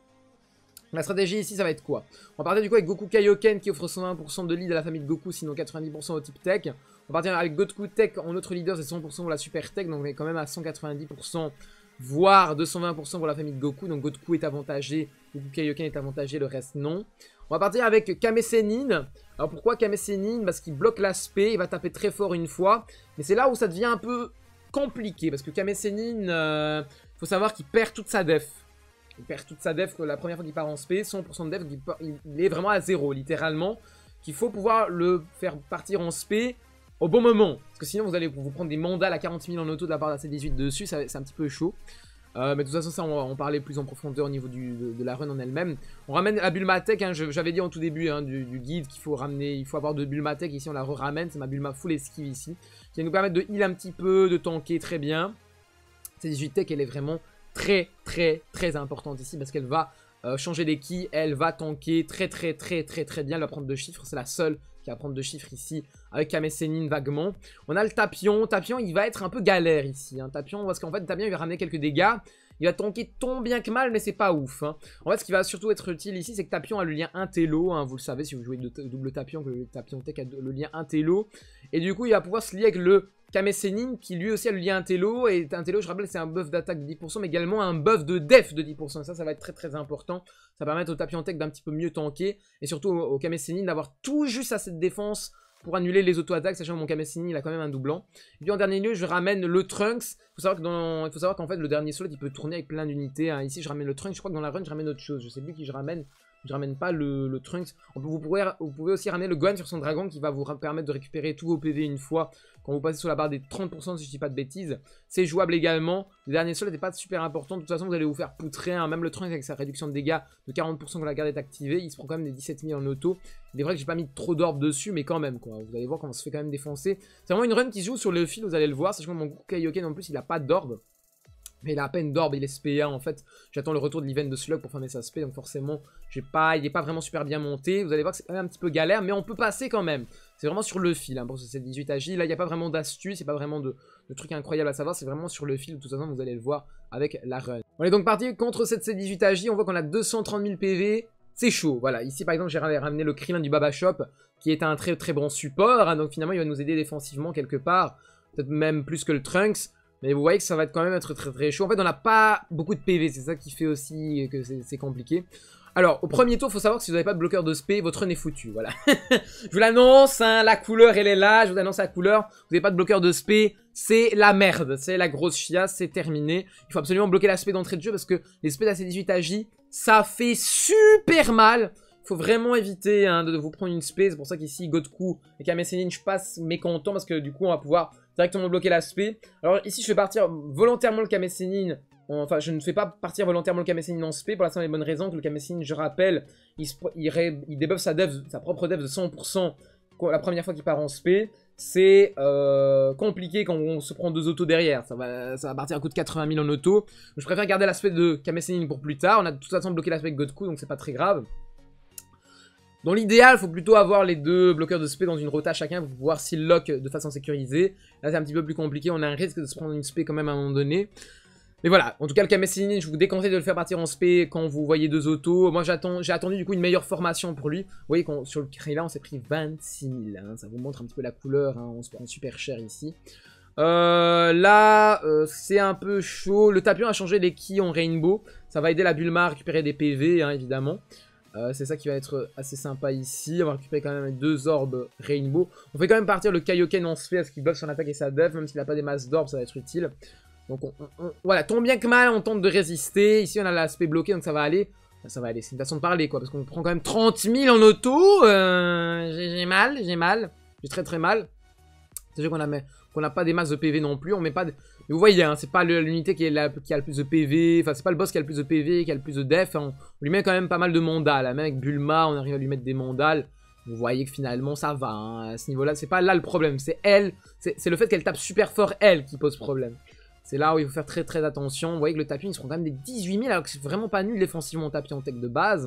La stratégie ici, ça va être quoi? On va partir du coup avec Goku Kaioken qui offre 120% de lead à la famille de Goku, sinon 90% au type tech. On va partir avec Goku Tech en autre leader, c'est 100% pour la super tech, donc on est quand même à 190%, voire 220% pour la famille de Goku. Donc Goku est avantagé, Goku Kaioken est avantagé, le reste non. On va partir avec Kame Sennin. Alors pourquoi Kame Sennin? Parce qu'il bloque l'aspect, il va taper très fort une fois, mais c'est là où ça devient un peu compliqué, parce que Kame Sennin, faut savoir qu'il perd toute sa def. Il perd toute sa def la première fois qu'il part en spé, 100% de def, il est vraiment à 0, littéralement. Qu'il faut pouvoir le faire partir en spé au bon moment. Parce que sinon, vous allez vous prendre des mandales à 40 000 en auto de la part de la C18 dessus, c'est un petit peu chaud. Mais de toute façon, ça, on va en parler plus en profondeur au niveau de la run en elle-même. On ramène la Bulma Tech, hein, j'avais dit en tout début hein, du guide qu'il faut ramener, il faut avoir de Bulma Tech. Ici, on la ramène, c'est ma Bulma full esquive ici, qui va nous permettre de heal un petit peu, de tanker très bien. C18 Tech, elle est vraiment très importante ici parce qu'elle va changer les ki, elle va tanker très bien, elle va prendre 2 chiffres, c'est la seule qui va prendre 2 chiffres ici, avec Kame Sennin vaguement. On a le Tapion, Tapion il va être un peu galère ici, hein. Tapion, parce qu'en fait Tapion il va ramener quelques dégâts, il va tanker tant bien que mal, mais c'est pas ouf, hein. En fait ce qui va surtout être utile ici, c'est que Tapion a le lien Intello, hein, vous le savez si vous jouez de double Tapion, que le Tapion Tech a le lien Intello, et du coup il va pouvoir se lier avec le Kame Sennin qui lui aussi a le lien Intello, et Intello je rappelle c'est un buff d'attaque de 10% mais également un buff de def de 10%, et ça va être très important, ça va permettre au Tapion Tech d'un petit peu mieux tanker, et surtout au Kame Sennin d'avoir tout juste assez de défense pour annuler les auto-attaques, sachant que mon Kame Sennin il a quand même un doublant. Et puis en dernier lieu je ramène le Trunks, il faut savoir qu'en fait le dernier slot il peut tourner avec plein d'unités, hein. Ici je ramène le Trunks, je crois que dans la run je ramène autre chose, je sais plus qui je ramène pas le Trunks. Vous pouvez aussi ramener le Gohan sur son dragon qui va vous permettre de récupérer tous vos PV une fois quand vous passez sous la barre des 30% si je dis pas de bêtises. C'est jouable également. Le dernier sol n'était pas super important. De toute façon, vous allez vous faire poutrer, hein. Même le Trunks avec sa réduction de dégâts de 40% quand la garde est activée, il se prend quand même des 17 000 en auto. Il est vrai que j'ai pas mis trop d'orbes dessus, mais quand même, quoi. Vous allez voir comment on se fait quand même défoncer. C'est vraiment une run qui se joue sur le fil, vous allez le voir. Sachant que mon Goku Kaioken en plus, il a pas d'orbe. Mais il a à peine d'orbe, il est SPA en fait. J'attends le retour de l'event de Slug pour farmer sa SP, donc forcément, il n'est pas vraiment super bien monté. Vous allez voir que c'est quand même un petit peu galère, mais on peut passer quand même. C'est vraiment sur le fil, hein, pour cette 18 AJ. Là, il n'y a pas vraiment d'astuce, il n'y a pas vraiment de trucs incroyables à savoir. C'est vraiment sur le fil, de toute façon, vous allez le voir avec la run. On est donc parti contre cette C18 AJ. On voit qu'on a 230 000 PV. C'est chaud, voilà. Ici, par exemple, j'ai ramené le Krillin du Baba Shop, qui est un très bon support. Hein, donc finalement, il va nous aider défensivement quelque part. Peut-être même plus que le Trunks. Mais vous voyez que ça va quand même être très chaud. En fait, on n'a pas beaucoup de PV. C'est ça qui fait aussi que c'est compliqué. Alors, au premier tour, il faut savoir que si vous n'avez pas de bloqueur de SP, votre run est foutu. Voilà. Je vous l'annonce, hein, la couleur, elle est là. Je vous annonce la couleur. Vous n'avez pas de bloqueur de SP, c'est la merde. C'est la grosse chiasse, c'est terminé. Il faut absolument bloquer la SP d'entrée de jeu parce que les SP d'AC18 AJ, ça fait super mal. Il faut vraiment éviter, hein, de vous prendre une SP. C'est pour ça qu'ici, Goku et Kame Sennin, je passe mécontent parce que du coup, on va pouvoir directement bloquer l'aspect. Alors ici, je fais partir volontairement le Kame Sennin. Enfin, je ne fais pas partir volontairement le Kame Sennin en SP pour la simple et bonne raison que le Kame Sennin, je rappelle, il débuffe sa propre def de 100% la première fois qu'il part en SP. C'est compliqué quand on se prend 2 autos derrière. Ça va partir à coup de 80 000 en auto. Donc, je préfère garder l'aspect de Kame Sennin pour plus tard. On a de toute façon bloqué l'aspect de Goku, donc c'est pas très grave. Dans l'idéal, il faut plutôt avoir les 2 bloqueurs de SP dans une rota chacun pour pouvoir s'il lock de façon sécurisée. Là, c'est un petit peu plus compliqué. On a un risque de se prendre une SP quand même à un moment donné. Mais voilà, en tout cas, le Kame Sennin, je vous déconseille de le faire partir en SP quand vous voyez 2 autos. Moi, j'ai attendu du coup une meilleure formation pour lui. Vous voyez, sur le Krillin, on s'est pris 26 000. Hein. Ça vous montre un petit peu la couleur. Hein. On se prend super cher ici. Là, c'est un peu chaud. Le Tapion a changé les ki en Rainbow. Ça va aider la Bulma à récupérer des PV, hein, évidemment. C'est ça qui va être assez sympa ici. On va récupérer quand même 2 orbes Rainbow. On fait quand même partir le Kaioken en SP parce qu'il buff son attaque et sa def. Même s'il n'a pas des masses d'orbes, ça va être utile. Donc voilà, tant bien que mal, on tente de résister. Ici, on a l'aspect bloqué, donc ça va aller. Ça va aller, c'est une façon de parler, quoi. Parce qu'on prend quand même 30 000 en auto. J'ai mal. J'ai très mal. C'est sûr qu'on n'a pas des masses de PV non plus. On met pas de... Vous voyez, hein, c'est pas l'unité qui a le plus de PV. Enfin, c'est pas le boss qui a le plus de PV, qui a le plus de def. Hein. On lui met quand même pas mal de mandales. Même avec Bulma, on arrive à lui mettre des mandales. Vous voyez que finalement, ça va. Hein. À ce niveau-là, c'est pas là le problème. C'est elle. C'est le fait qu'elle tape super fort, elle, qui pose problème. C'est là où il faut faire très attention. Vous voyez que le Tapion, ils seront quand même des 18 000, alors que c'est vraiment pas nul défensivement Tapion Tech de base.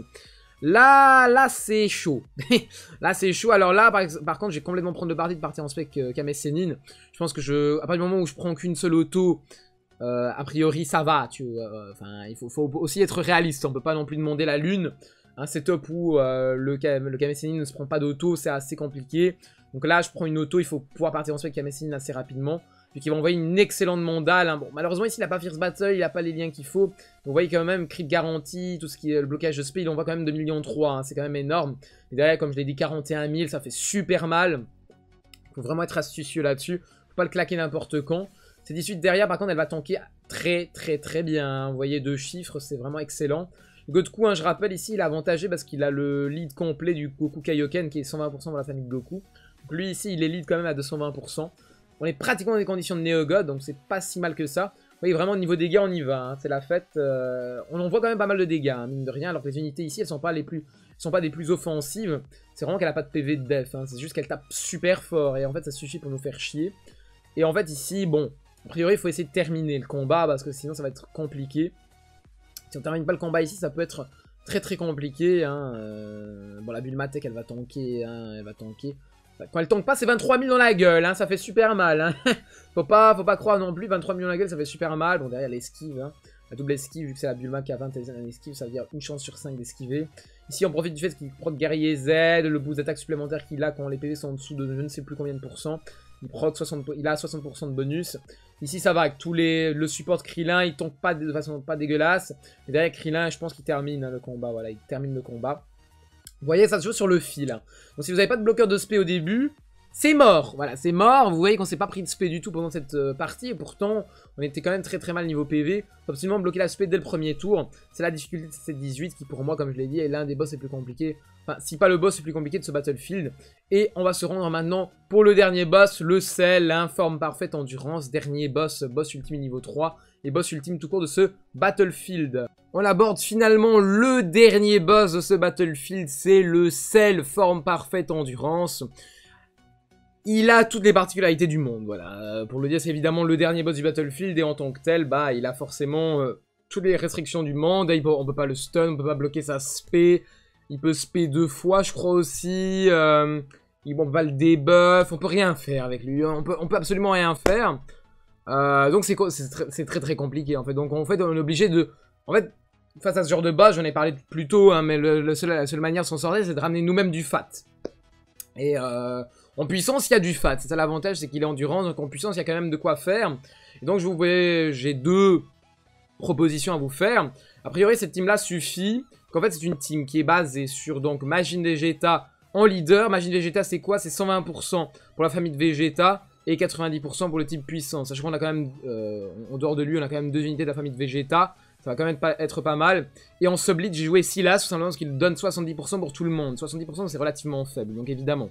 Là c'est chaud. Là, c'est chaud. Alors là, par contre, j'ai complètement prendre de parti de partir en spec Kame Sennin. Je pense que à partir du moment où je prends qu'une seule auto, a priori, ça va. Enfin, il faut aussi être réaliste. On peut pas non plus demander la lune. Un setup où le Kame Sennin ne se prend pas d'auto, c'est assez compliqué. Donc là, je prends une auto, il faut pouvoir partir en spec Kame Sennin assez rapidement. Puis qui va envoyer une excellente mandale. Hein. Bon, malheureusement, ici, il n'a pas Fierce Battle, il n'a pas les liens qu'il faut. Donc, vous voyez quand même, crit garantie, tout ce qui est le blocage de SP, il envoie quand même 2,3 millions. Hein. C'est quand même énorme. Et derrière, comme je l'ai dit, 41 000, ça fait super mal. Il faut vraiment être astucieux là-dessus. Faut pas le claquer n'importe quand. C'est 18 derrière, par contre, elle va tanker très bien. Hein. Vous voyez, 2 chiffres, c'est vraiment excellent. Goku, hein, je rappelle, ici, il est avantagé parce qu'il a le lead complet du Goku Kaioken, qui est 120% dans la famille de Goku. Donc, lui, ici, il est lead quand même à 220%. On est pratiquement dans des conditions de Néo-God, donc c'est pas si mal que ça. Vous voyez, vraiment, au niveau dégâts, on y va. Hein. C'est la fête. On en voit quand même pas mal de dégâts, hein, mine de rien. Alors que les unités ici, elles sont pas des plus offensives. C'est vraiment qu'elle a pas de PV de def. Hein. C'est juste qu'elle tape super fort. Et en fait, ça suffit pour nous faire chier. Et en fait, ici, bon, A priori, il faut essayer de terminer le combat parce que sinon ça va être compliqué. Si on termine pas le combat ici, ça peut être très très compliqué. Hein. Bon, la Bulmatech, elle va tanker. Hein, elle va tanker. Quand elle tank pas, c'est 23 000 dans la gueule. Hein, ça fait super mal. Hein. faut pas croire non plus. 23 000 dans la gueule, ça fait super mal. Bon, derrière l'esquive. Hein. La double esquive, vu que c'est la Bulma qui a 20 esquive, ça veut dire une chance sur 5 d'esquiver. Ici, on profite du fait qu'il proc guerrier Z, le boost d'attaque supplémentaire qu'il a quand les PV sont en dessous de je ne sais plus combien de pourcents. Il a 60% de bonus. Ici, ça va avec tous les... Le support Krillin, il tombe pas de façon pas dégueulasse. Et derrière Krillin, je pense qu'il termine hein, le combat. Voilà, il termine le combat. Vous voyez, ça se joue sur le fil. Hein. Donc si vous n'avez pas de bloqueur de spé au début, c'est mort. Voilà, c'est mort. Vous voyez qu'on s'est pas pris de spé du tout pendant cette partie. Et pourtant, on était quand même très très mal niveau PV. Faut absolument bloquer la spé dès le premier tour. C'est la difficulté de cette 18 qui, pour moi, comme je l'ai dit, est l'un des boss les plus compliqués. Enfin, si pas le boss le plus compliqué de ce Battlefield. Et on va se rendre maintenant pour le dernier boss, le sel, forme parfaite endurance. Dernier boss, boss ultime niveau 3. Et boss ultime tout court de ce Battlefield. On aborde finalement le dernier boss de ce Battlefield, c'est le sel, forme parfaite endurance. Il a toutes les particularités du monde, voilà. Pour le dire, c'est évidemment le dernier boss du Battlefield, et en tant que tel, bah, il a forcément toutes les restrictions du monde. On peut pas le stun, on peut pas bloquer sa spé. Il peut spé 2 fois, je crois aussi. On peut pas le debuff, on peut rien faire avec lui. On peut absolument rien faire. Donc c'est très très compliqué en fait. Donc en fait on est obligé de... En fait, face à ce genre de boss, j'en ai parlé plus tôt, hein, mais la seule manière de s'en sortir, c'est de ramener nous-mêmes du fat. Et en puissance, il y a du fat. C'est ça l'avantage, c'est qu'il est endurance, donc en puissance, il y a quand même de quoi faire. Et donc j'ai 2 propositions à vous faire. A priori, cette team-là suffit. En fait, c'est une team qui est basée sur donc Majin Vegeta en leader. Majin Vegeta, c'est quoi? C'est 120% pour la famille de Vegeta et 90% pour le type puissance. Sachant qu'on a quand même, en dehors de lui, on a quand même 2 unités de la famille de Vegeta. Ça va quand même être pas mal. Et en sub lead, j'ai joué Silas, tout simplement parce qu'il donne 70% pour tout le monde. 70%, c'est relativement faible, donc évidemment.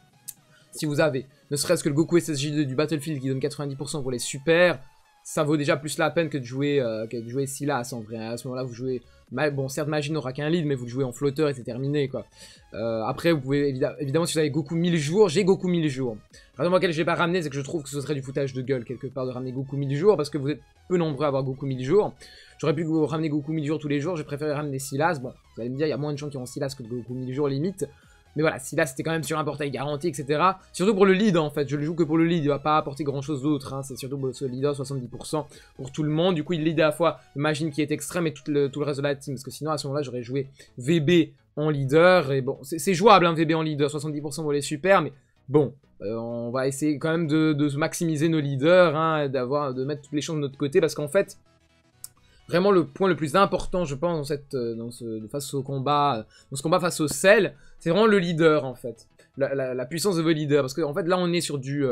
Si vous avez, ne serait-ce que le Goku SSJ2 du Battlefield qui donne 90% pour les super, ça vaut déjà plus la peine que de jouer Silas en vrai. À ce moment-là, vous jouez... Bon, certes, Majin n'aura qu'un lead, mais vous le jouez en flotteur et c'est terminé, quoi. Après, vous pouvez, évidemment, si vous avez Goku 1000 jours, j'ai Goku 1000 jours. La raison pour laquelle je l'ai pas ramené, c'est que je trouve que ce serait du foutage de gueule, quelque part, de ramener Goku 1000 jours, parce que vous êtes peu nombreux à avoir Goku 1000 jours. J'aurais pu vous ramener Goku 1000 jours tous les jours, j'ai préféré ramener Silas. Bon, vous allez me dire, il y a moins de gens qui ont Silas que de Goku 1000 jours, limite. Mais voilà, Silas c'était quand même sur un portail garanti, etc. Surtout pour le lead en fait, je le joue que pour le lead, il va pas apporter grand chose d'autre, hein. C'est surtout pour ce leader, 70% pour tout le monde. Du coup il lead à la fois Majin qui est extrême et tout le reste de la team, parce que sinon à ce moment-là j'aurais joué VB en leader, et bon, c'est jouable hein, VB en leader, 70% pour les super, mais bon, on va essayer quand même de maximiser nos leaders, hein, de mettre toutes les chances de notre côté, parce qu'en fait... Vraiment le point le plus important, je pense, face au combat, dans ce combat face au sel, c'est vraiment le leader en fait. La puissance de vos leaders. Parce qu'en fait là on est sur du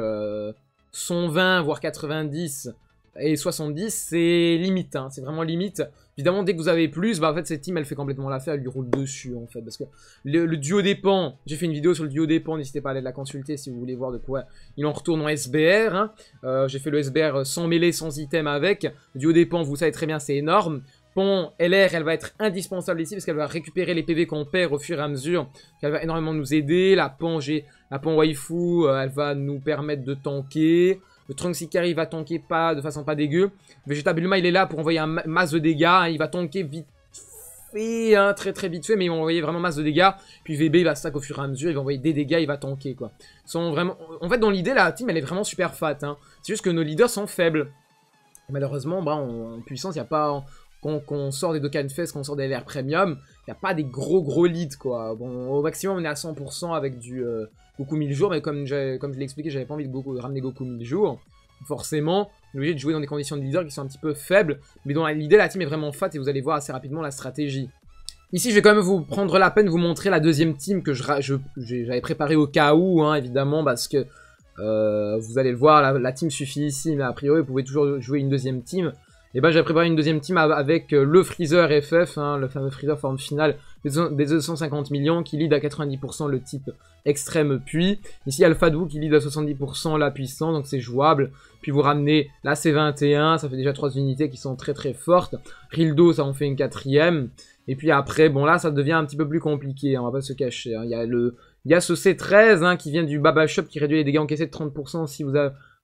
120 voire 90 et 70, c'est limite, hein, c'est vraiment limite. Évidemment dès que vous avez plus, bah en fait cette team elle fait complètement l'affaire, elle lui roule dessus en fait. Parce que le duo dépend, j'ai fait une vidéo sur le duo dépend, n'hésitez pas à aller la consulter si vous voulez voir de quoi il en retourne en SBR. Hein. J'ai fait le SBR sans mêlée, sans item avec. Le duo dépend, vous savez très bien, c'est énorme. Pont LR, elle va être indispensable ici parce qu'elle va récupérer les PV qu'on perd au fur et à mesure. Elle va énormément nous aider. La Pont waifu, elle va nous permettre de tanker. Le Trunks Ikari va tanker de façon pas dégueu. Vegeta Bulma, il est là pour envoyer un masse de dégâts. Hein. Il va tanker vite fait, hein, très très vite fait, mais il va envoyer vraiment masse de dégâts. Puis VB, il va stack au fur et à mesure. Il va envoyer des dégâts, il va tanker, quoi. Vraiment... En fait, dans l'idée, la team, elle est vraiment super fat. Hein. C'est juste que nos leaders sont faibles. Malheureusement, bah, en puissance, il n'y a pas... Qu'on sort des Dokkan Fest, qu'on sort des LR Premium, il n'y a pas des gros leads, quoi. Bon, au maximum, on est à 100% avec du Goku 1000 jours, mais comme je l'ai expliqué, j'avais pas envie de ramener Goku 1000 jours. Forcément, on est obligé de jouer dans des conditions de leader qui sont un petit peu faibles, mais dans l'idée, la team est vraiment fat et vous allez voir assez rapidement la stratégie. Ici, je vais quand même vous prendre la peine de vous montrer la deuxième team que j'avais préparée au cas où, hein, évidemment, parce que vous allez le voir, la team suffit ici, mais a priori, vous pouvez toujours jouer une deuxième team. Et ben j'ai préparé une deuxième team avec le Freezer FF, hein, le fameux Freezer forme finale des 250 millions qui lead à 90% le type extrême puis. Ici il y a le Fadou qui lead à 70% la puissance, donc c'est jouable. Puis vous ramenez la C21, ça fait déjà 3 unités qui sont très très fortes. Rildo ça en fait une 4ème. Et puis après, bon là ça devient un petit peu plus compliqué, hein, on va pas se cacher. Hein. Il y a ce C13 hein, qui vient du Baba Shop qui réduit les dégâts encaissés de 30% si vous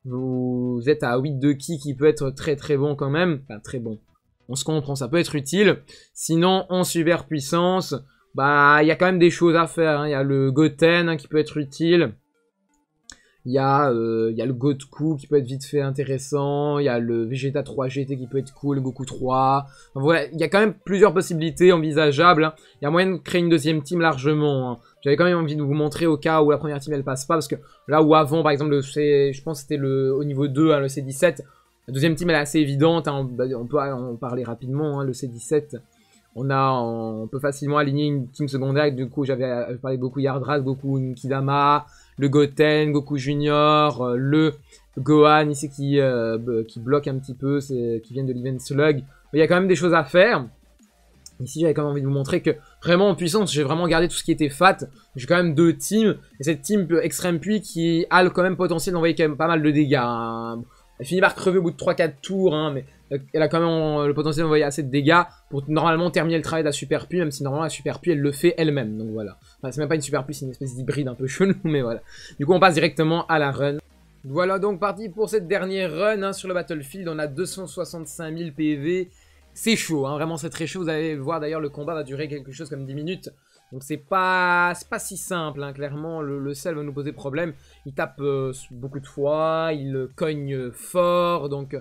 vous êtes à 8 de ki qui peut être très très bon quand même. Enfin, très bon. On se comprend, ça peut être utile. Sinon, en super puissance, bah, il y a quand même des choses à faire. Hein. Il y a le Goten hein, qui peut être utile. Il y a le Goku qui peut être vite fait intéressant. Il y a le Vegeta 3 GT qui peut être cool, le Goku 3. Enfin, voilà, il y a quand même plusieurs possibilités envisageables. Hein. Il y a moyen de créer une deuxième team largement. Hein. J'avais quand même envie de vous montrer au cas où la première team elle passe pas. Parce que là où avant, par exemple, je pense que c'était au niveau 2, hein, le C17. La deuxième team elle est assez évidente. Hein. On peut en parler rapidement. Hein, le C17. On peut facilement aligner une team secondaire. Du coup, j'avais parlé de Goku Yardrat, Goku Nkidama, le Goten, Goku Junior, le Gohan ici qui bloque un petit peu, qui viennent de l'Event Slug. Il y a quand même des choses à faire. Ici, j'avais quand même envie de vous montrer que vraiment en puissance, j'ai vraiment gardé tout ce qui était fat. J'ai quand même 2 teams. Et cette team Extreme Puits qui a quand même potentiel d'envoyer quand même pas mal de dégâts. Hein. Elle finit par crever au bout de 3-4 tours, hein, mais elle a quand même le potentiel d'envoyer assez de dégâts pour normalement terminer le travail de la Super Puits, même si normalement la Super Puits elle le fait elle-même. Donc voilà. Enfin, c'est même pas une Super Puits, c'est une espèce d'hybride un peu chelou, mais voilà. Du coup, on passe directement à la run. Voilà donc parti pour cette dernière run hein, sur le Battlefield. On a 265 000 PV. C'est chaud, hein, vraiment c'est très chaud. Vous allez voir d'ailleurs, le combat va durer quelque chose comme 10 minutes. Donc c'est pas si simple, hein. Clairement le sel va nous poser problème. Il tape beaucoup de fois, il cogne fort, donc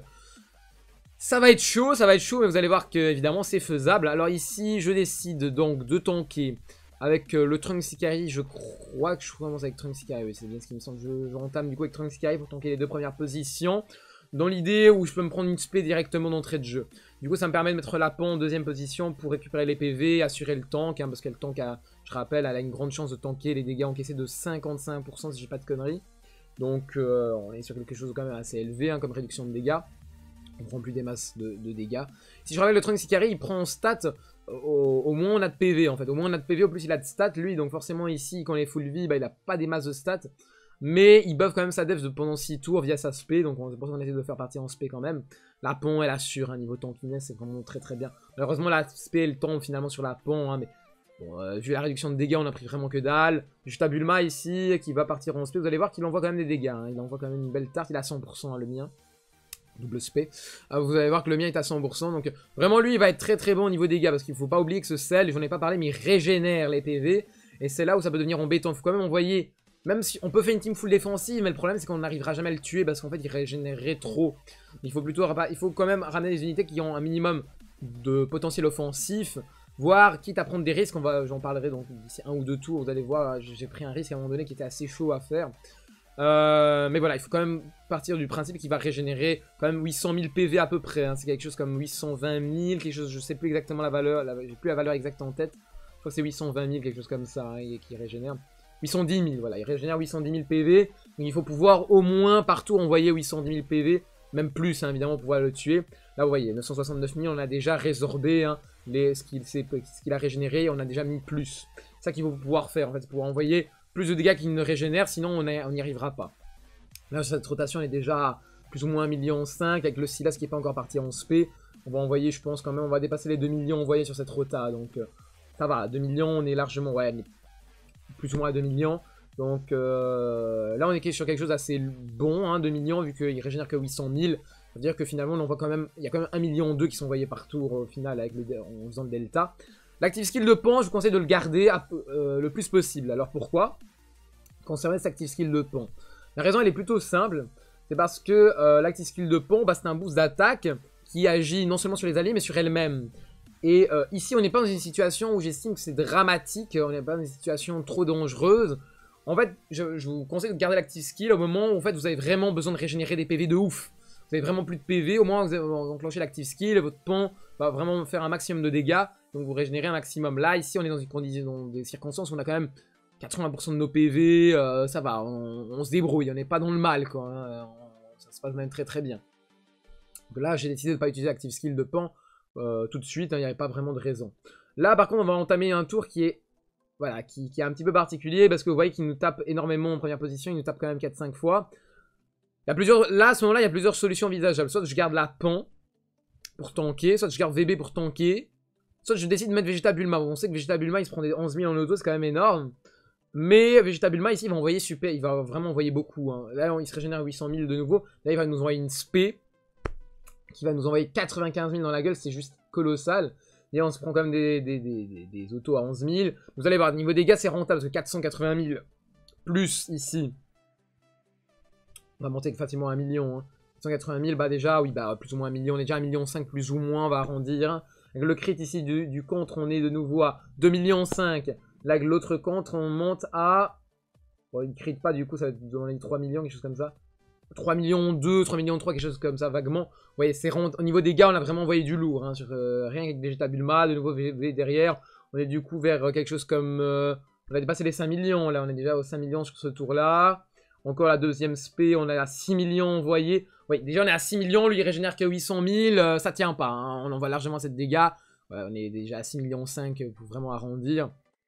ça va être chaud, mais vous allez voir que évidemment c'est faisable. Alors ici je décide donc de tanker avec le Trunks Ikari. Je crois que je commence avec Trunks Ikari, oui c'est bien ce qui me semble. Je entame du coup avec Trunks Ikari pour tanker les 2 premières positions. Dans l'idée où je peux me prendre une spé directement d'entrée de jeu. Du coup, ça me permet de mettre la Pan en 2ème position pour récupérer les PV, assurer le tank, hein, parce qu'elle tank, je rappelle, elle a une grande chance de tanker les dégâts encaissés de 55% si j'ai pas de conneries. Donc, on est sur quelque chose de quand même assez élevé hein, comme réduction de dégâts. On prend plus des masses de dégâts. Si je rappelle, le Trunks Ikari, il prend en stat au moins on a de PV en fait. Au moins on a de PV, au plus il a de stats lui. Donc forcément ici, quand il est full vie, bah, il a pas des masses de stats. Mais il buff quand même sa def pendant 6 tours via sa spé, donc c'est pour ça qu'on essaie de le faire partir en spé quand même. La Pon, elle assure un niveau tankiness, c'est vraiment très très bien. Malheureusement, la spé, elle tombe finalement sur la Pon, hein, mais bon, vu la réduction de dégâts, on a pris vraiment que dalle. Juste à Bulma ici, qui va partir en spé, vous allez voir qu'il envoie quand même des dégâts. Hein. Il envoie quand même une belle tarte, il a 100% hein, le mien. Double spé. Vous allez voir que le mien est à 100%, donc vraiment lui, il va être très très bon au niveau dégâts, parce qu'il faut pas oublier que ce sel, j'en ai pas parlé, mais il régénère les PV, et c'est là où ça peut devenir embêtant. Il faut quand même envoyer... Même si on peut faire une team full défensive, mais le problème c'est qu'on n'arrivera jamais à le tuer parce qu'en fait il régénérerait trop. Il faut quand même ramener des unités qui ont un minimum de potentiel offensif, voire quitte à prendre des risques. J'en parlerai donc d'ici 1 ou 2 tours. Vous allez voir, j'ai pris un risque à un moment donné qui était assez chaud à faire. Mais voilà, il faut quand même partir du principe qu'il va régénérer quand même 800 000 PV à peu près. Hein. C'est quelque chose comme 820 000, quelque chose, je sais plus exactement la valeur, j'ai plus la valeur exacte en tête. Je crois que c'est 820 000, quelque chose comme ça, hein, qui régénère. 810 000, voilà, il régénère 810 000 PV, donc il faut pouvoir au moins partout envoyer 810 000 PV, même plus hein, évidemment pour pouvoir le tuer. Là vous voyez, 969 000, on a déjà résorbé hein, ce qu'il a régénéré, on a déjà mis plus. C'est ça qu'il faut pouvoir faire en fait, pouvoir envoyer plus de dégâts qu'il ne régénère, sinon on n'y arrivera pas. Là cette rotation est déjà plus ou moins 1,5 million, avec le Silas qui n'est pas encore parti en spé. On va envoyer, je pense quand même, on va dépasser les 2 millions envoyés sur cette rota, donc ça va, 2 millions, on est largement, ouais, plus ou moins à 2 millions. Donc là on est sur quelque chose d'assez bon, hein, 2 millions, vu qu'il régénère que 800 000. Ça veut dire que finalement on voit quand même, il y a quand même 1,2 million qui sont envoyés par tour au final avec en faisant le delta. L'active skill de Pan, je vous conseille de le garder le plus possible. Alors pourquoi? Concernant cet active skill de Pan, la raison elle est plutôt simple. C'est parce que l'active skill de Pan, bah, c'est un boost d'attaque qui agit non seulement sur les alliés mais sur elle-même. Et ici, on n'est pas dans une situation où j'estime que c'est dramatique, on n'est pas dans une situation trop dangereuse. En fait, je vous conseille de garder l'active skill au moment où en fait, vous avez vraiment besoin de régénérer des PV de ouf. Vous avez vraiment plus de PV, au moment où vous enclenchez l'active skill, votre Pan va vraiment faire un maximum de dégâts, donc vous régénérez un maximum. Là, ici, on est dans une condition, dans des circonstances où on a quand même 80% de nos PV, ça va, on se débrouille, on n'est pas dans le mal, quoi. Hein, ça se passe même très très bien. Donc là, j'ai décidé de ne pas utiliser l'active skill de Pan. Tout de suite, il n'y avait pas vraiment de raison. Là, par contre, on va entamer un tour qui est, voilà, qui est un petit peu particulier parce que vous voyez qu'il nous tape énormément en première position, il nous tape quand même 4-5 fois. Il y a plusieurs, là, à ce moment-là, il y a plusieurs solutions envisageables. Soit je garde la Pan pour tanker, soit je garde VB pour tanker, soit je décide de mettre Vegeta Bulma. On sait que Vegeta Bulma, il se prend des 11 000 en auto, c'est quand même énorme. Mais Végétabulma ici il va envoyer super, il va vraiment envoyer beaucoup. Hein. Là il se régénère 800 000 de nouveau. Là il va nous envoyer une spé qui va nous envoyer 95 000 dans la gueule, c'est juste colossal. Et on se prend quand même des autos à 11 000. Vous allez voir, niveau dégâts c'est rentable parce que 480 000 plus ici. On va monter facilement à 1 million. Hein. 180 000, bah déjà, oui, bah plus ou moins 1 million. On est déjà à 1,5 million plus ou moins, on va arrondir. Avec le crit ici du contre, on est de nouveau à 2,5 millions. Là, l'autre contre, on monte à... Bon, il crit pas, du coup, ça va donner 3 millions, quelque chose comme ça. 3 millions 2, 3 millions 3, quelque chose comme ça, vaguement. Vous voyez, c'est au niveau des gars, on a vraiment envoyé du lourd. Hein, sur, rien qu'avec Végétabulma, de nouveau VV derrière. On est du coup vers quelque chose comme... on a dépassé les 5 millions, là, on est déjà aux 5 millions sur ce tour-là. Encore la deuxième spé, on est à 6 millions envoyés. Oui, déjà on est à 6 millions, lui il régénère que 800 000, ça tient pas, hein. On envoie largement cette dégâts. Ouais, on est déjà à 6 millions 5 pour vraiment arrondir.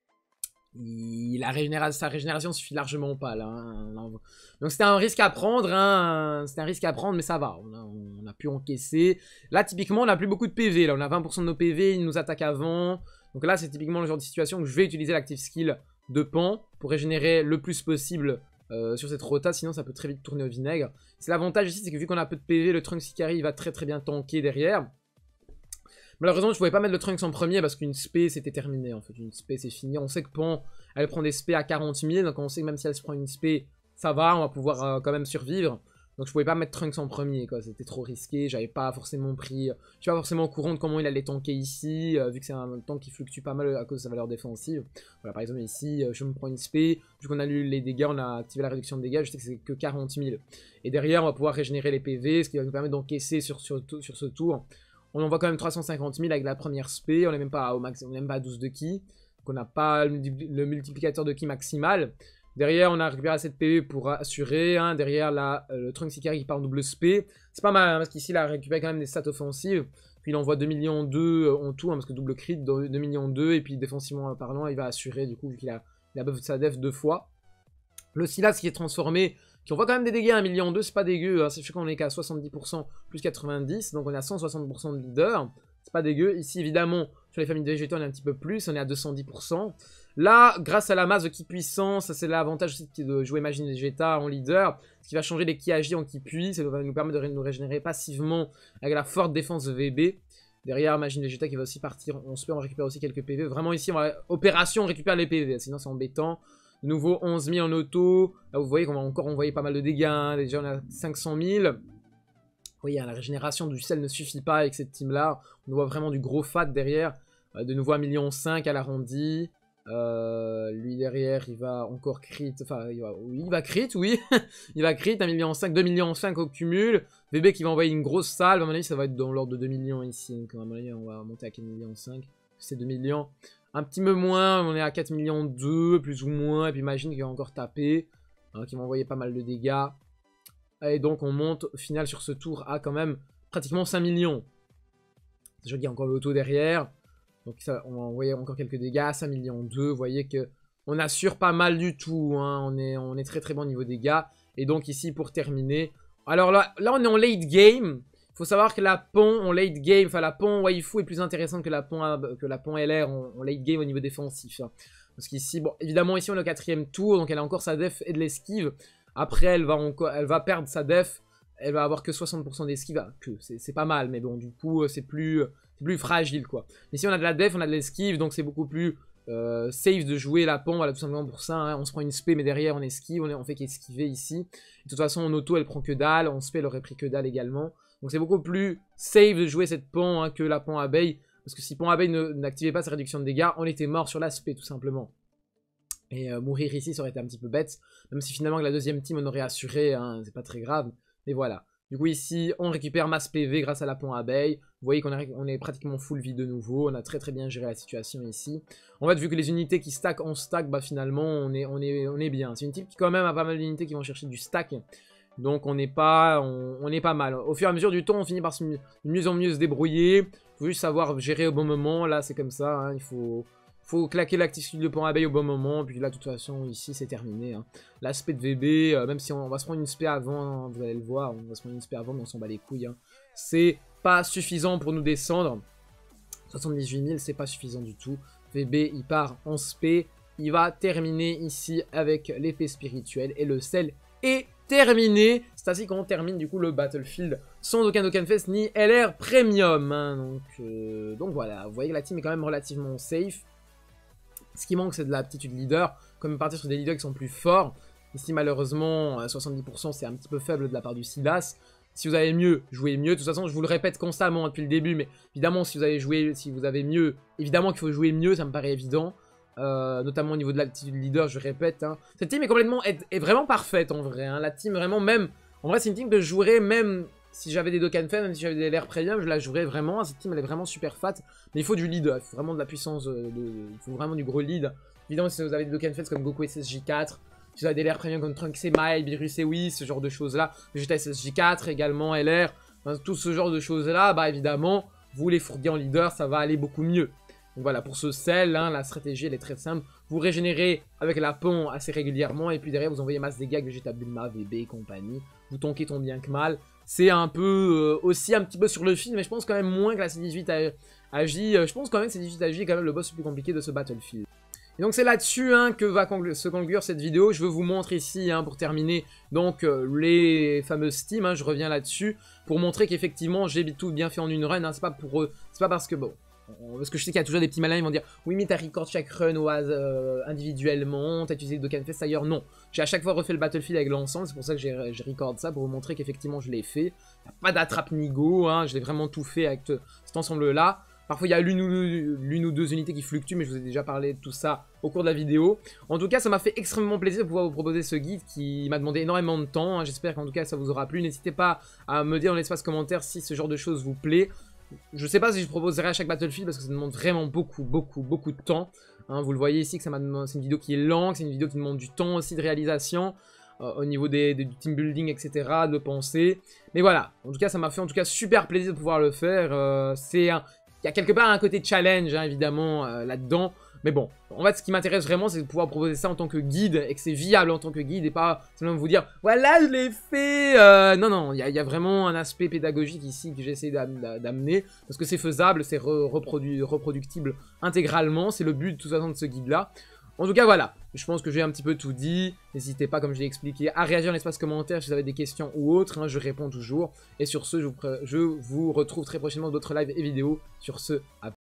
Sa régénération suffit largement pas là. Hein. Donc c'était un risque à prendre, hein. C'était un risque à prendre, mais ça va. On a pu encaisser. Là typiquement on n'a plus beaucoup de PV, là on a 20% de nos PV, il nous attaque avant. Donc là c'est typiquement le genre de situation où je vais utiliser l'active skill de Pan pour régénérer le plus possible. Sur cette rota, sinon ça peut très vite tourner au vinaigre. C'est l'avantage ici, c'est que vu qu'on a peu de PV, le Trunks Ikari il va très bien tanker derrière. Malheureusement, je pouvais pas mettre le Trunks en premier parce qu'une spé c'était terminé en fait. Une spé c'est fini. On sait que Pan elle prend des spés à 40 000, donc on sait que même si elle se prend une spé, ça va, on va pouvoir quand même survivre. Donc je pouvais pas mettre Trunks en premier, quoi. C'était trop risqué. J'avais pas forcément pris. Je suis pas forcément au courant de comment il allait tanker ici, vu que c'est un tank qui fluctue pas mal à cause de sa valeur défensive. Voilà, par exemple ici, je me prends une spé. Vu qu'on a lu les dégâts, on a activé la réduction de dégâts. Je sais que c'est que 40 000. Et derrière, on va pouvoir régénérer les PV, ce qui va nous permettre d'encaisser sur ce tour. On envoie quand même 350 000 avec la première spé. On n'est même pas au max, on n'est même pas à 12 de ki. Donc on n'a pas le multiplicateur de ki maximal. Derrière, on a récupéré cette PV pour assurer. Hein. Derrière, là, le Trunks Ikari qui part en double spé. C'est pas mal, hein, parce qu'ici, il a récupéré quand même des stats offensives. Puis il envoie 2,2 millions en tout, hein, parce que double crit, 2,2 millions. Et puis défensivement parlant, il va assurer, du coup, vu qu'il a buff sa def 2 fois. Le Silas qui est transformé, qui envoie quand même des dégâts à 1,2 million, c'est pas dégueu. Hein. C'est qu'on est qu'à 70% plus 90, donc on est à 160% de leader. C'est pas dégueu. Ici, évidemment, sur les familles de végétaux, on est un petit peu plus. On est à 210%. Là, grâce à la masse de ki puissant, ça c'est l'avantage aussi de jouer Magie Vegeta en leader. Ce qui va changer les ki agi en ki puis. Ça va nous permettre de nous régénérer passivement avec la forte défense de VB. Derrière, Magie Vegeta qui va aussi partir. On se peut, on récupère aussi quelques PV. Vraiment ici, opération, on récupère les PV. Sinon, c'est embêtant. De nouveau, 11 000 en auto. Là, vous voyez qu'on va encore envoyer pas mal de dégâts. Hein. Déjà, on a 500 000. Vous voyez, la régénération du sel ne suffit pas avec cette team-là. On voit vraiment du gros fat derrière. De nouveau, 1,5 million à l'arrondi. Lui derrière, il va encore crit. Enfin, il va crit, oui. Il va crit, 1,5 million, 2,5 millions au cumul. VB qui va envoyer une grosse salve. À mon avis, ça va être dans l'ordre de 2 millions ici. Donc, à mon avis, on va monter à 4,5 millions. C'est 2 millions. Un petit peu moins, on est à 4,2 millions, plus ou moins. Et puis imagine qu'il va encore taper. Hein, qui va envoyer pas mal de dégâts. Et donc on monte au final sur ce tour à quand même pratiquement 5 millions. Je dis encore l'auto derrière. Donc ça, on va envoyer encore quelques dégâts. 5 millions 2. Vous voyez que on assure pas mal du tout. Hein. On est très bon niveau dégâts. Et donc ici pour terminer. Alors là on est en late game. Il faut savoir que la pont en late game, enfin la pont waifu est plus intéressante que la pont LR en late game au niveau défensif. Hein. Parce qu'ici, bon, évidemment ici on est au 4ème tour, donc elle a encore sa def et de l'esquive. Après elle va perdre sa def, elle va avoir que 60% d'esquive, c'est pas mal, mais bon du coup c'est plus fragile quoi. Mais si on a de la def, on a de l'esquive, donc c'est beaucoup plus safe de jouer la pont, voilà tout simplement pour ça. Hein. On se prend une spé mais derrière on esquive, on fait qu'esquiver ici. De toute façon en auto elle prend que dalle, en spé elle aurait pris que dalle également. Donc c'est beaucoup plus safe de jouer cette pont hein, que la pont abeille. Parce que si pont abeille n'activait pas sa réduction de dégâts, on était mort sur l'aspect tout simplement. Et mourir ici ça aurait été un petit peu bête. Même si finalement avec la deuxième team on aurait assuré, hein, c'est pas très grave. Mais voilà. Du coup ici on récupère masse PV grâce à la pont abeille. Vous voyez qu'on est pratiquement full vie de nouveau. On a très bien géré la situation ici. En fait vu que les unités qui stack en stack, bah finalement on est bien. C'est une team qui quand même a pas mal d'unités qui vont chercher du stack. Donc on est pas mal. Au fur et à mesure du temps, on finit par de mieux en mieux se débrouiller. Il faut juste savoir gérer au bon moment. Là, c'est comme ça. Hein. Il faut claquer l'active de pont abeille au bon moment. Puis là, de toute façon, ici, c'est terminé. Hein. L'aspect de VB, même si on va se prendre une spé avant, hein, vous allez le voir. On va se prendre une spé avant, mais on s'en bat les couilles. Hein. C'est pas suffisant pour nous descendre. 78 000, c'est pas suffisant du tout. VB, il part en spé. il va terminer ici avec l'épée spirituelle et le sel est terminé. C'est ainsi qu'on termine du coup le Battlefield sans aucun Dokkan Fest ni LR Premium. Hein. Donc voilà, vous voyez que la team est quand même relativement safe. Ce qui manque, c'est de l'aptitude leader, comme partir sur des leaders qui sont plus forts. Ici, malheureusement, 70%, c'est un petit peu faible de la part du Silas. Si vous avez mieux, jouez mieux. De toute façon, je vous le répète constamment depuis le début, mais évidemment, si vous avez mieux, évidemment qu'il faut jouer mieux, ça me paraît évident. Notamment au niveau de l'aptitude leader, je répète. Hein. Cette team est vraiment parfaite en vrai. Hein. La team vraiment même, en vrai, c'est une team que je jouerais même si j'avais des Dokkan Fest, même si j'avais des LR Premium, je la jouerais vraiment. Cette team, elle est vraiment super fat. Mais il faut du lead, il faut vraiment de la puissance, il faut vraiment du gros lead. Évidemment, si vous avez des Dokkan Fest comme Goku SSJ4, si vous avez des LR Premium comme Trunks et Mai, Beerus et Whis, ce genre de choses-là, Vegeta SSJ4 également, LR, enfin, tout ce genre de choses-là, bah évidemment, vous les fourguez en leader, ça va aller beaucoup mieux. Donc voilà, pour ce sel, hein, la stratégie elle est très simple. Vous régénérez avec la pont assez régulièrement et puis derrière vous envoyez masse dégâts, Vegeta, Bulma, VB et compagnie. Vous tankez tant bien que mal. C'est un peu aussi un petit peu sur le fil, mais je pense quand même moins que la C18 agit. Je pense quand même que C18 agit est quand même le boss le plus compliqué de ce Battlefield. Et donc c'est là-dessus hein, que va se conclure cette vidéo. Je veux vous montrer ici, hein, pour terminer, donc les fameuses teams. Hein, je reviens là-dessus pour montrer qu'effectivement j'ai tout bien fait en une run. Hein, c'est pas parce que bon. Parce que je sais qu'il y a toujours des petits malins, ils vont dire oui mais t'as record chaque run individuellement, t'as utilisé le Dokkan Fest ailleurs, non. J'ai à chaque fois refait le Battlefield avec l'ensemble, c'est pour ça que j'ai record ça, pour vous montrer qu'effectivement je l'ai fait. Il n'y a pas d'attrape Nigo, hein, je l'ai vraiment tout fait avec cet ensemble là. Parfois il y a l'une ou deux unités qui fluctuent, mais je vous ai déjà parlé de tout ça au cours de la vidéo. En tout cas ça m'a fait extrêmement plaisir de pouvoir vous proposer ce guide qui m'a demandé énormément de temps, hein. J'espère qu'en tout cas ça vous aura plu. N'hésitez pas à me dire dans l'espace commentaire si ce genre de choses vous plaît. Je sais pas si je proposerai à chaque Battlefield parce que ça demande vraiment beaucoup de temps. Hein, vous le voyez ici que c'est une vidéo qui est longue, c'est une vidéo qui demande du temps aussi de réalisation. Au niveau du team building, etc., de penser. Mais voilà, en tout cas ça m'a fait super plaisir de pouvoir le faire. Il y a quelque part un côté challenge, hein, évidemment, là-dedans. Mais bon, en fait, ce qui m'intéresse vraiment, c'est de pouvoir proposer ça en tant que guide et que c'est viable en tant que guide et pas seulement vous dire « Voilà, je l'ai fait !» Non, non, il y a vraiment un aspect pédagogique ici que j'essaie d'amener parce que c'est faisable, c'est reproductible intégralement. C'est le but de toute façon de ce guide-là. En tout cas, voilà, je pense que j'ai un petit peu tout dit. N'hésitez pas, comme je l'ai expliqué, à réagir dans l'espace commentaire si vous avez des questions ou autres. Hein, je réponds toujours. Et sur ce, je vous retrouve très prochainement dans d'autres lives et vidéos. Sur ce, à